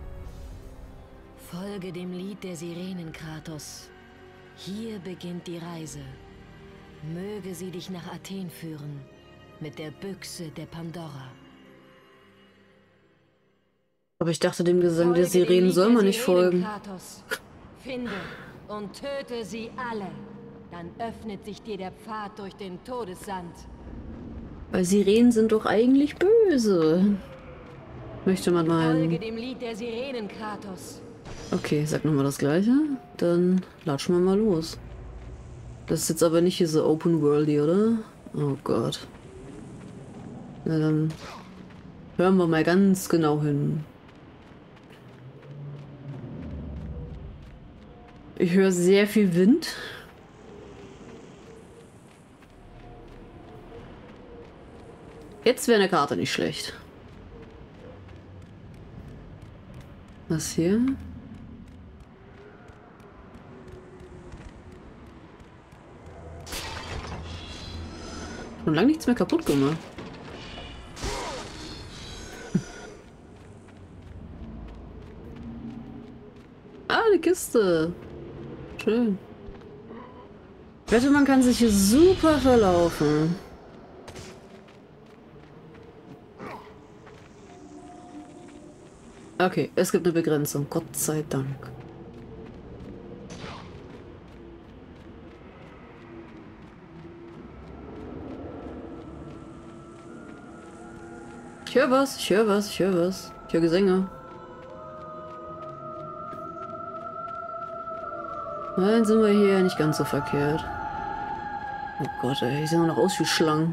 E: Folge dem Lied der Sirenen, Kratos. Hier beginnt die Reise.
B: Möge sie dich nach Athen führen, mit der Büchse der Pandora.
A: Aber ich dachte, dem Gesang
B: Folge
A: der Sirenen
B: dem
A: soll
B: Lied
A: man
B: der
A: nicht
B: Sirenen,
A: folgen.
B: Kratos. Finde und töte sie alle. Dann öffnet sich dir der Pfad durch den Todessand.
A: Weil Sirenen sind doch eigentlich böse. Möchte man
B: Folge
A: meinen.
B: dem Lied der Sirenen, Kratos.
A: Okay, sag nochmal das Gleiche. Dann latschen wir mal los. Das ist jetzt aber nicht hier so Open Worldy, oder? Oh Gott. Na dann hören wir mal ganz genau hin. Ich höre sehr viel Wind. Jetzt wäre eine Karte nicht schlecht. Was hier? Schon lange nichts mehr kaputt gemacht. Ah, eine Kiste. Schön. Ich wette, man kann sich hier super verlaufen. Okay, es gibt eine Begrenzung. Gott sei Dank. Ich höre was, ich höre was, ich höre was. Ich höre Gesänge. Nein, sind wir hier nicht ganz so verkehrt. Oh Gott, ey, die sehen noch aus wie Schlangen.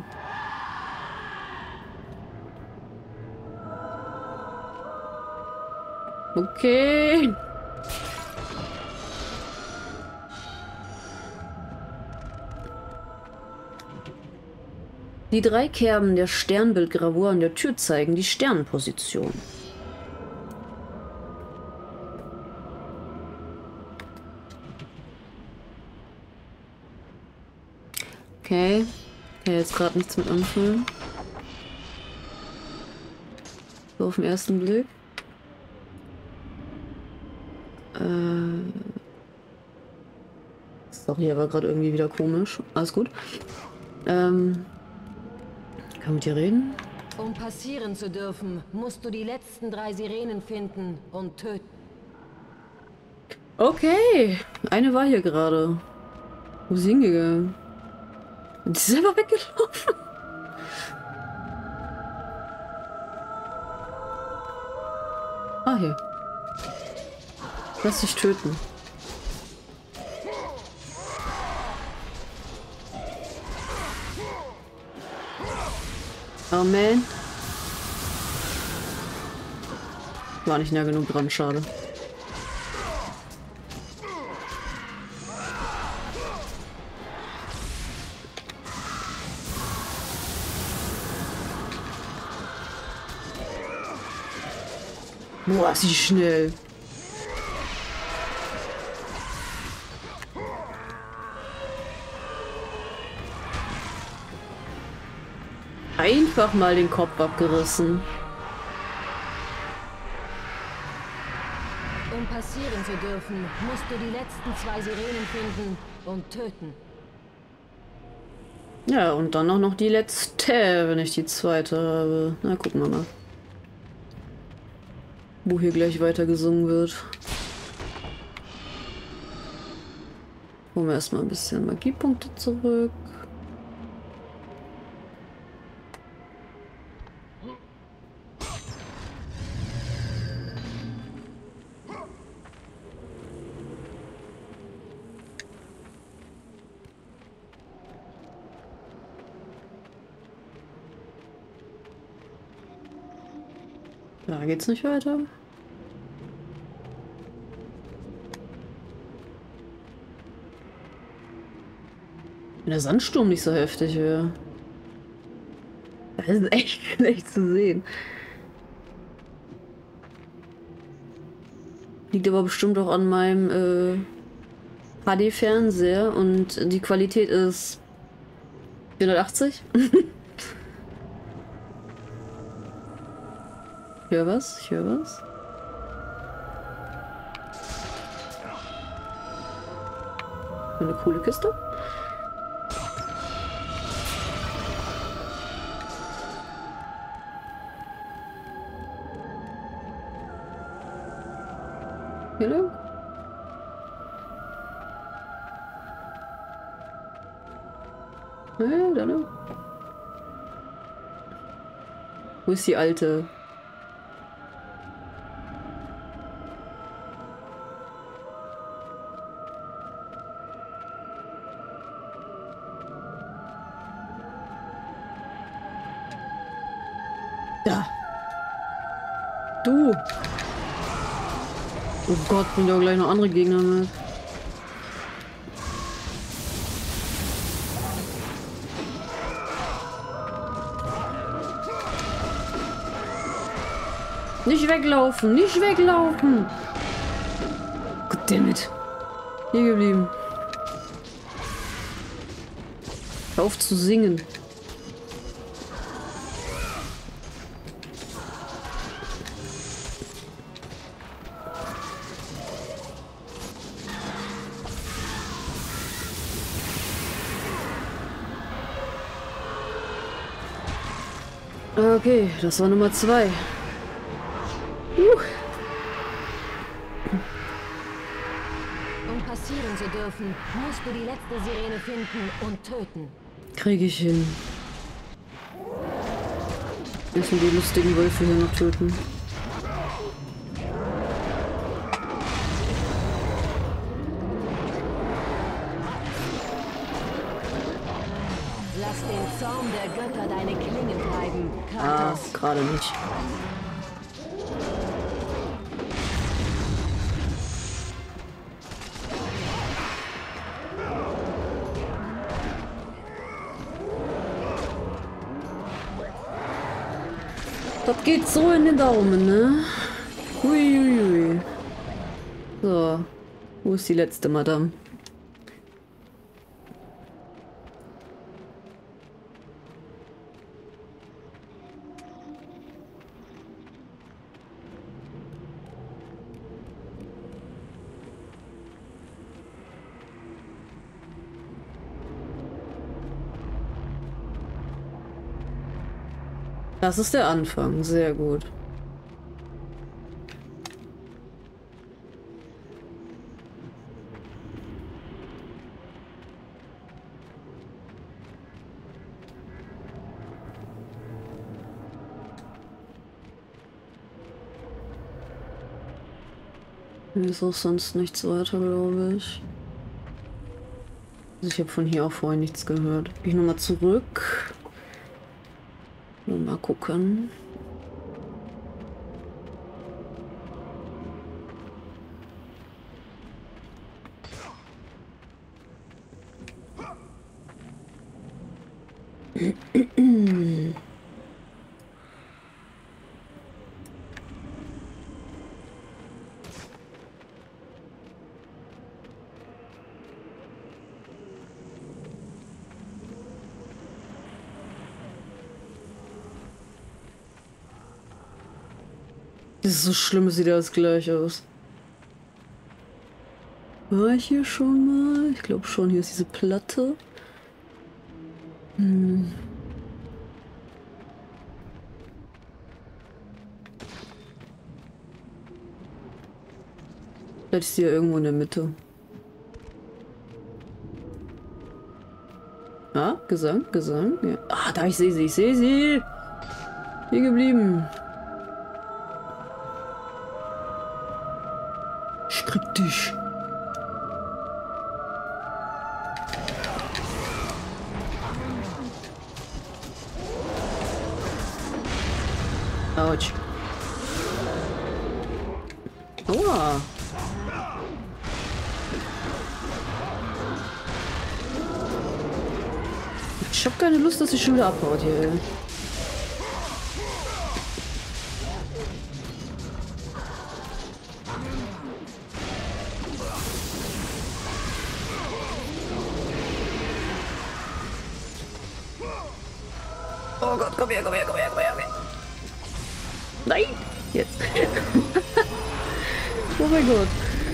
A: Okay. Die drei Kerben der Sternbildgravur an der Tür zeigen die Sternenposition. Okay. Kann jetzt gerade nichts mit anfangen. So auf den ersten Blick. Äh. Sorry, aber gerade irgendwie wieder komisch. Alles gut. Ähm. Kann mit dir reden?
B: Um passieren zu dürfen, musst du die letzten drei Sirenen finden und töten.
A: Okay. Eine war hier gerade. Wo ist sie hingegangen? Und die ist selber weggelaufen. Ah, hier. Lass dich töten. Oh man. War nicht nah genug dran, schade. Boah, ist sie schnell. Einfach mal den Kopf abgerissen.
B: Um passieren zu dürfen, musst du die letzten zwei Sirenen finden und töten.
A: Ja, und dann auch noch die letzte, wenn ich die zweite habe. Na, gucken wir mal. Wo hier gleich weiter gesungen wird. Holen wir erstmal ein bisschen Magiepunkte zurück. Da geht's nicht weiter. Wenn der Sandsturm nicht so heftig wäre. Das ist echt schlecht zu sehen. Liegt aber bestimmt auch an meinem äh, H D-Fernseher und die Qualität ist vierhundertachtzig. Ich höre was, ich höre was. Eine coole Kiste. Hier lang? Ja, da lang. Wo ist die alte? Da. Du. Oh Gott, sind ja gleich noch andere Gegner mit. Nicht weglaufen, nicht weglaufen. Goddammit. Hier geblieben. Hör auf zu singen. Okay, das war Nummer zwei. Uh.
E: Um passieren zu dürfen, musst du die letzte Sirene finden und töten.
A: Kriege ich hin. Müssen die lustigen Wölfe hier noch töten.
E: Lass den Zorn der Götter deine Klingen treiben,
A: Ah,
E: Kratos.
A: gerade nicht. Das geht so in den Daumen, ne? Uiuiui. So. Wo ist die letzte Madame? Das ist der Anfang. Sehr gut. Hier ist auch sonst nichts weiter, glaube ich. Also ich habe von hier auch vorhin nichts gehört. Ich nochmal zurück. Mal gucken. Das ist so schlimm, sieht alles gleich aus. War ich hier schon mal? Ich glaube schon, hier ist diese Platte. Hm. Vielleicht ist die ja irgendwo in der Mitte. Ah, Gesang, Gesang. Ja. Ah, da, ich sehe sie, ich sehe sie. Hier geblieben. Ich krieg dich. Autsch. Aua. Ich hab keine Lust, dass sie schon wieder abhaut hier. Oh Gott, komm her, komm her, komm her, komm her, komm her. Nein! Jetzt. Oh mein Gott.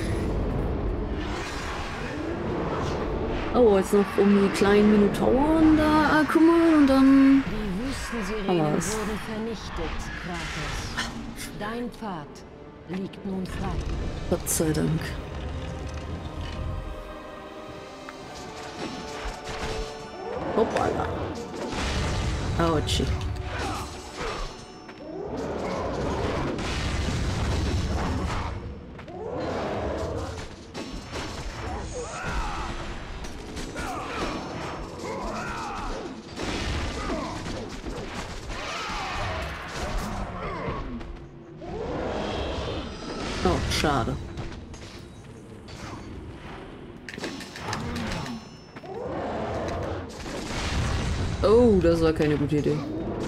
A: Oh, jetzt noch um die kleinen Minotauren da kümmern und dann...
E: Die Wüstensirenen wurden vernichtet, Kratos. Dein Pfad liegt nun frei.
A: Gott sei Dank. Hoppala. Autschi. Oh, schade. Oh, das war keine gute Idee.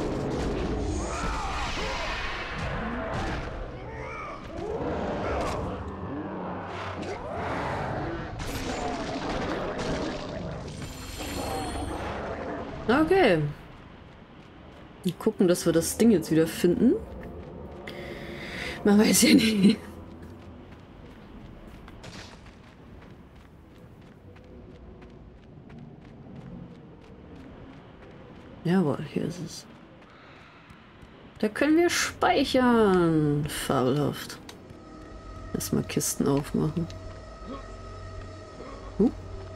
A: Okay. Wir gucken, dass wir das Ding jetzt wieder finden. Man weiß ja nie. Jawohl, hier ist es. Da können wir speichern. Fabelhaft. Erstmal Kisten aufmachen. Uh.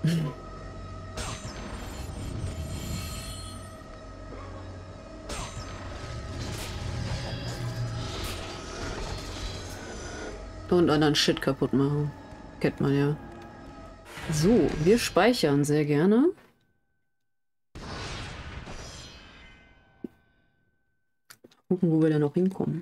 A: Und anderen Shit kaputt machen. Kennt man ja. So, wir speichern sehr gerne. Gucken, wo wir da noch hinkommen.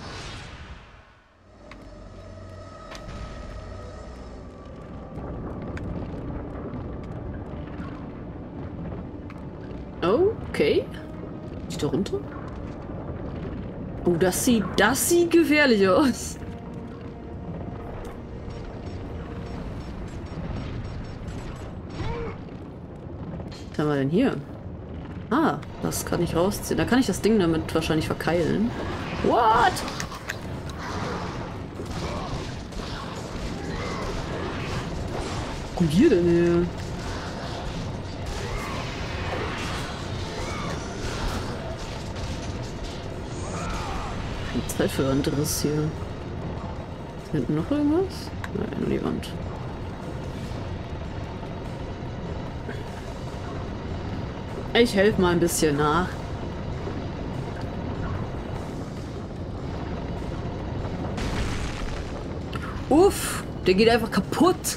A: Okay. Ist da runter? Oh, das sieht, das sieht gefährlich aus. Was haben wir denn hier? Ah, das kann ich rausziehen. Da kann ich das Ding damit wahrscheinlich verkeilen. What? Was kommt hier denn her? Zeit für anderes hier. Ist hinten noch irgendwas? Nein, nur die Wand. Ich helfe mal ein bisschen nach. Uff, der geht einfach kaputt.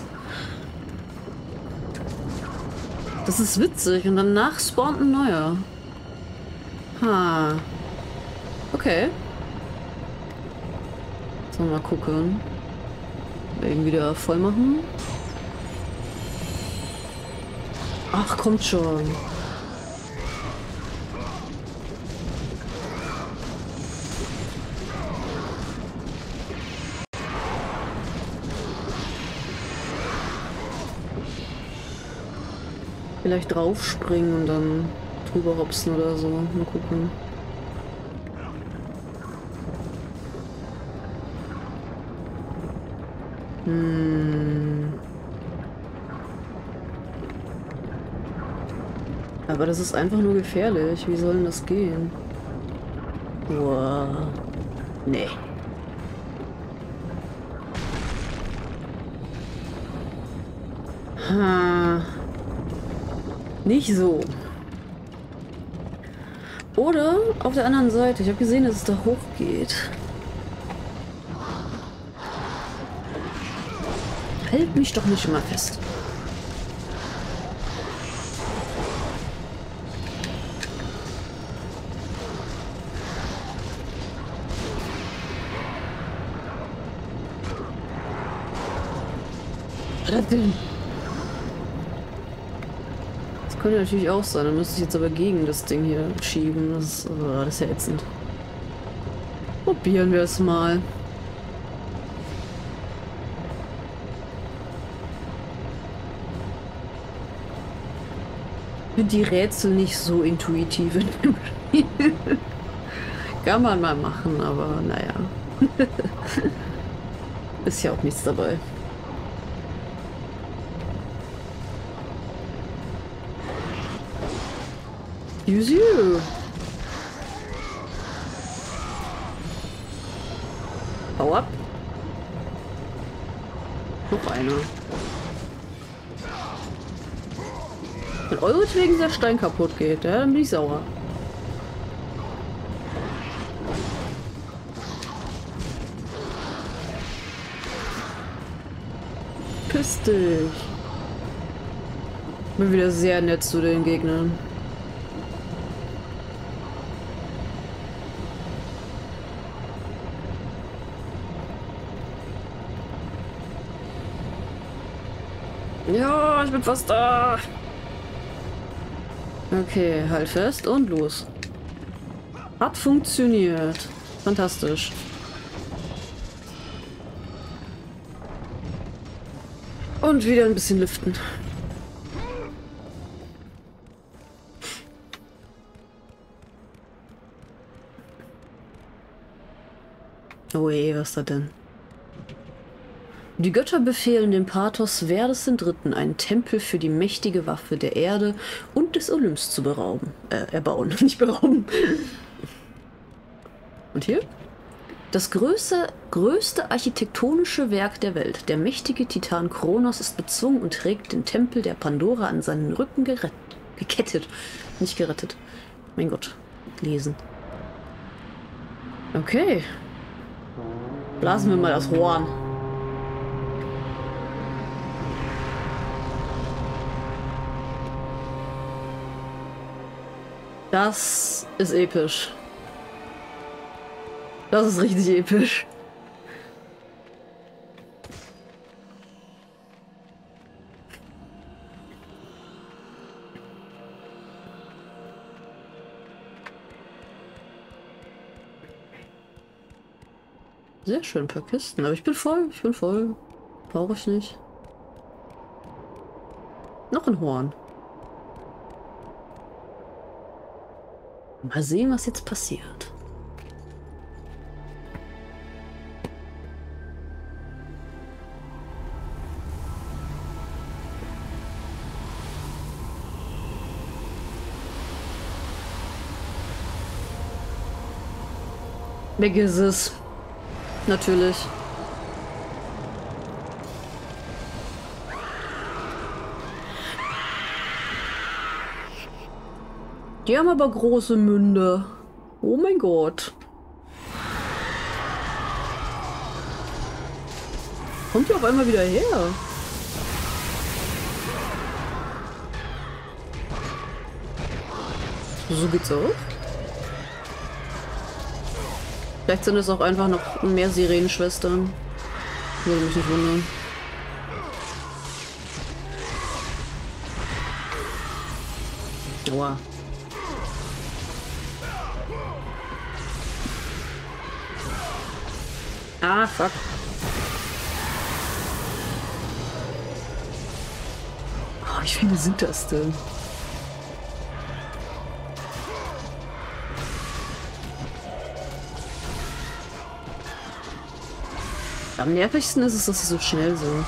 A: Das ist witzig. Und danach spawnt ein neuer. Ha. Okay. Sollen wir mal gucken. Ihn wieder voll machen. Ach, kommt schon. Vielleicht draufspringen und dann drüber hopsen oder so. Mal gucken. Hm. Aber das ist einfach nur gefährlich. Wie soll denn das gehen? Wow. Nee. Ha. Nicht so. Oder auf der anderen Seite. Ich habe gesehen, dass es da hoch geht. Hält mich doch nicht immer fest. Was ist das denn? Das könnte natürlich auch sein. Dann müsste ich jetzt aber gegen das Ding hier schieben. Das ist, oh, das ist ja ätzend. Probieren wir es mal. Ich finde die Rätsel nicht so intuitiv in dem Spiel. Kann man mal machen, aber naja. Ist ja auch nichts dabei. Use you. Hau ab. Noch einer. Wenn euretwegen der Stein kaputt geht, ja, dann bin ich sauer. Piss dich. Bin wieder sehr nett zu den Gegnern. Ja, ich bin fast da. Okay, halt fest und los. Hat funktioniert. Fantastisch. Und wieder ein bisschen lüften. Oh je, was ist das denn? Die Götter befehlen dem Pathos Verdes den Dritten, einen Tempel für die mächtige Waffe der Erde und des Olymps zu berauben. Äh, erbauen, nicht berauben. Und hier? Das größte, größte architektonische Werk der Welt, der mächtige Titan Kronos, ist bezwungen und trägt den Tempel der Pandora an seinen Rücken gerettet, gekettet. Nicht gerettet. Mein Gott. Lesen. Okay. Blasen wir mal das Horn. Das ist episch. Das ist richtig episch. Sehr schön, ein paar Kisten. Aber ich bin voll, ich bin voll. Brauche ich nicht. Noch ein Horn. Mal sehen, was jetzt passiert. Weg ist es. Natürlich. Die haben aber große Münder. Oh mein Gott. Kommt die auf einmal wieder her? So geht's auch. Vielleicht sind es auch einfach noch mehr Sirenenschwestern. Würde mich nicht wundern. Aua. Ah, fuck. Oh, wie viele sind das denn? Am nervigsten ist es, dass sie so schnell sind.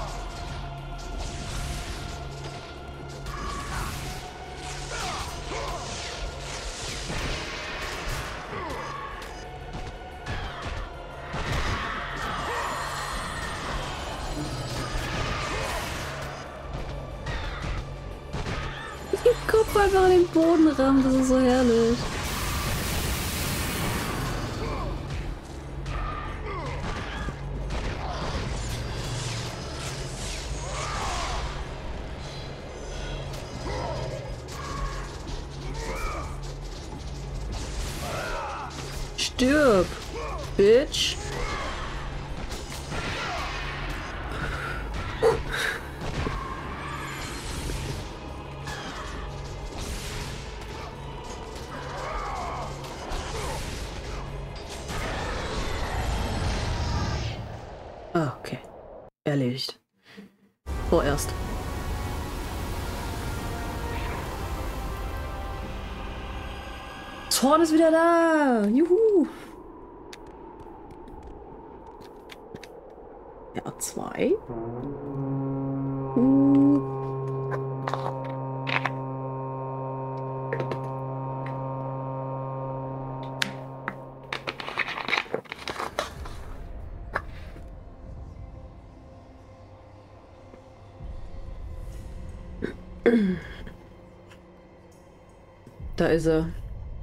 A: Den Kopf einfach an den Boden rammen, das ist so herrlich. Stirb, Bitch. Ah, okay. Erledigt. Vorerst. Zorn ist wieder da! Juhu! Ja, zwei. Uh. Da ist er.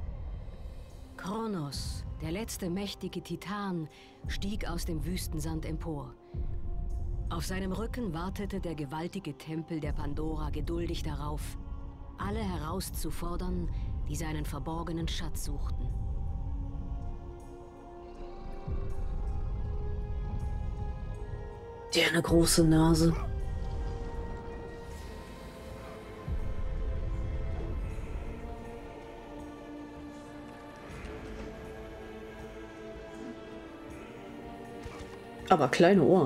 E: Kronos, der letzte mächtige Titan, stieg aus dem Wüstensand empor. Auf seinem Rücken wartete der gewaltige Tempel der Pandora geduldig darauf, alle herauszufordern, die seinen verborgenen Schatz suchten.
A: Der eine große Nase. Aber kleine Ohren.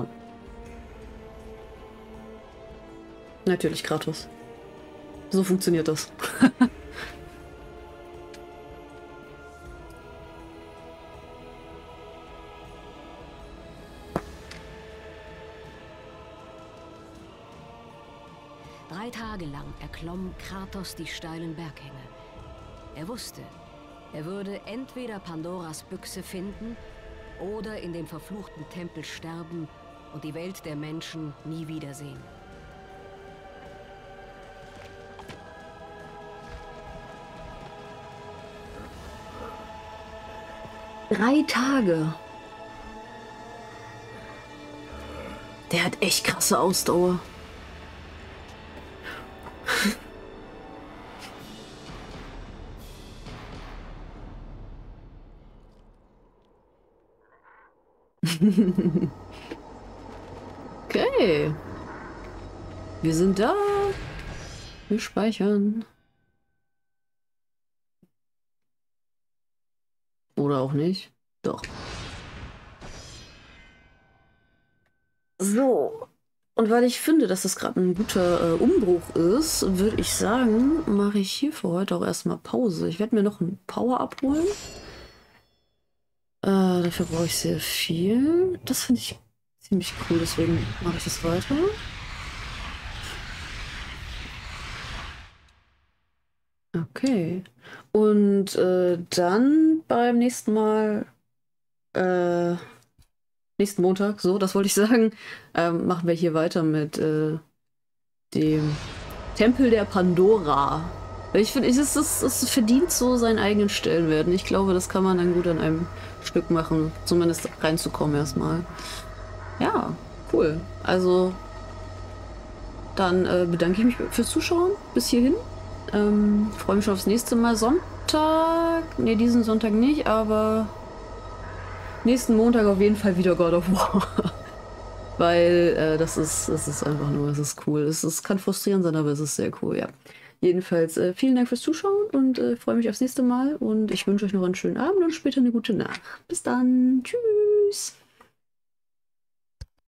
A: Natürlich Kratos. So funktioniert das.
E: Drei Tage lang erklomm Kratos die steilen Berghänge. Er wusste, er würde entweder Pandoras Büchse finden oder in dem verfluchten Tempel sterben und die Welt der Menschen nie wiedersehen.
A: Drei Tage. Der hat echt krasse Ausdauer. Okay. Wir sind da. Wir speichern. Oder auch nicht. Doch. So. Und weil ich finde, dass das gerade ein guter äh, Umbruch ist, würde ich sagen, mache ich hier für heute auch erstmal Pause. Ich werde mir noch ein Power abholen. Äh, dafür brauche ich sehr viel. Das finde ich ziemlich cool, deswegen mache ich das weiter. Okay. Und äh, dann beim nächsten Mal, äh, nächsten Montag, so, das wollte ich sagen, ähm, machen wir hier weiter mit äh, dem Tempel der Pandora. Ich finde, es, es, es verdient so seinen eigenen Stellenwert. Ich glaube, das kann man dann gut an einem Stück machen, zumindest reinzukommen erstmal. Ja, cool. Also, dann äh, bedanke ich mich fürs Zuschauen bis hierhin. Ähm, freue mich schon aufs nächste Mal. Sonntag, ne, diesen Sonntag nicht, aber nächsten Montag auf jeden Fall wieder God of War. Weil äh, das ist, das ist einfach nur, es ist cool. Es, es kann frustrierend sein, aber es ist sehr cool, ja. Jedenfalls äh, vielen Dank fürs Zuschauen und äh, freue mich aufs nächste Mal und ich wünsche euch noch einen schönen Abend und später eine gute Nacht. Bis dann. Tschüss.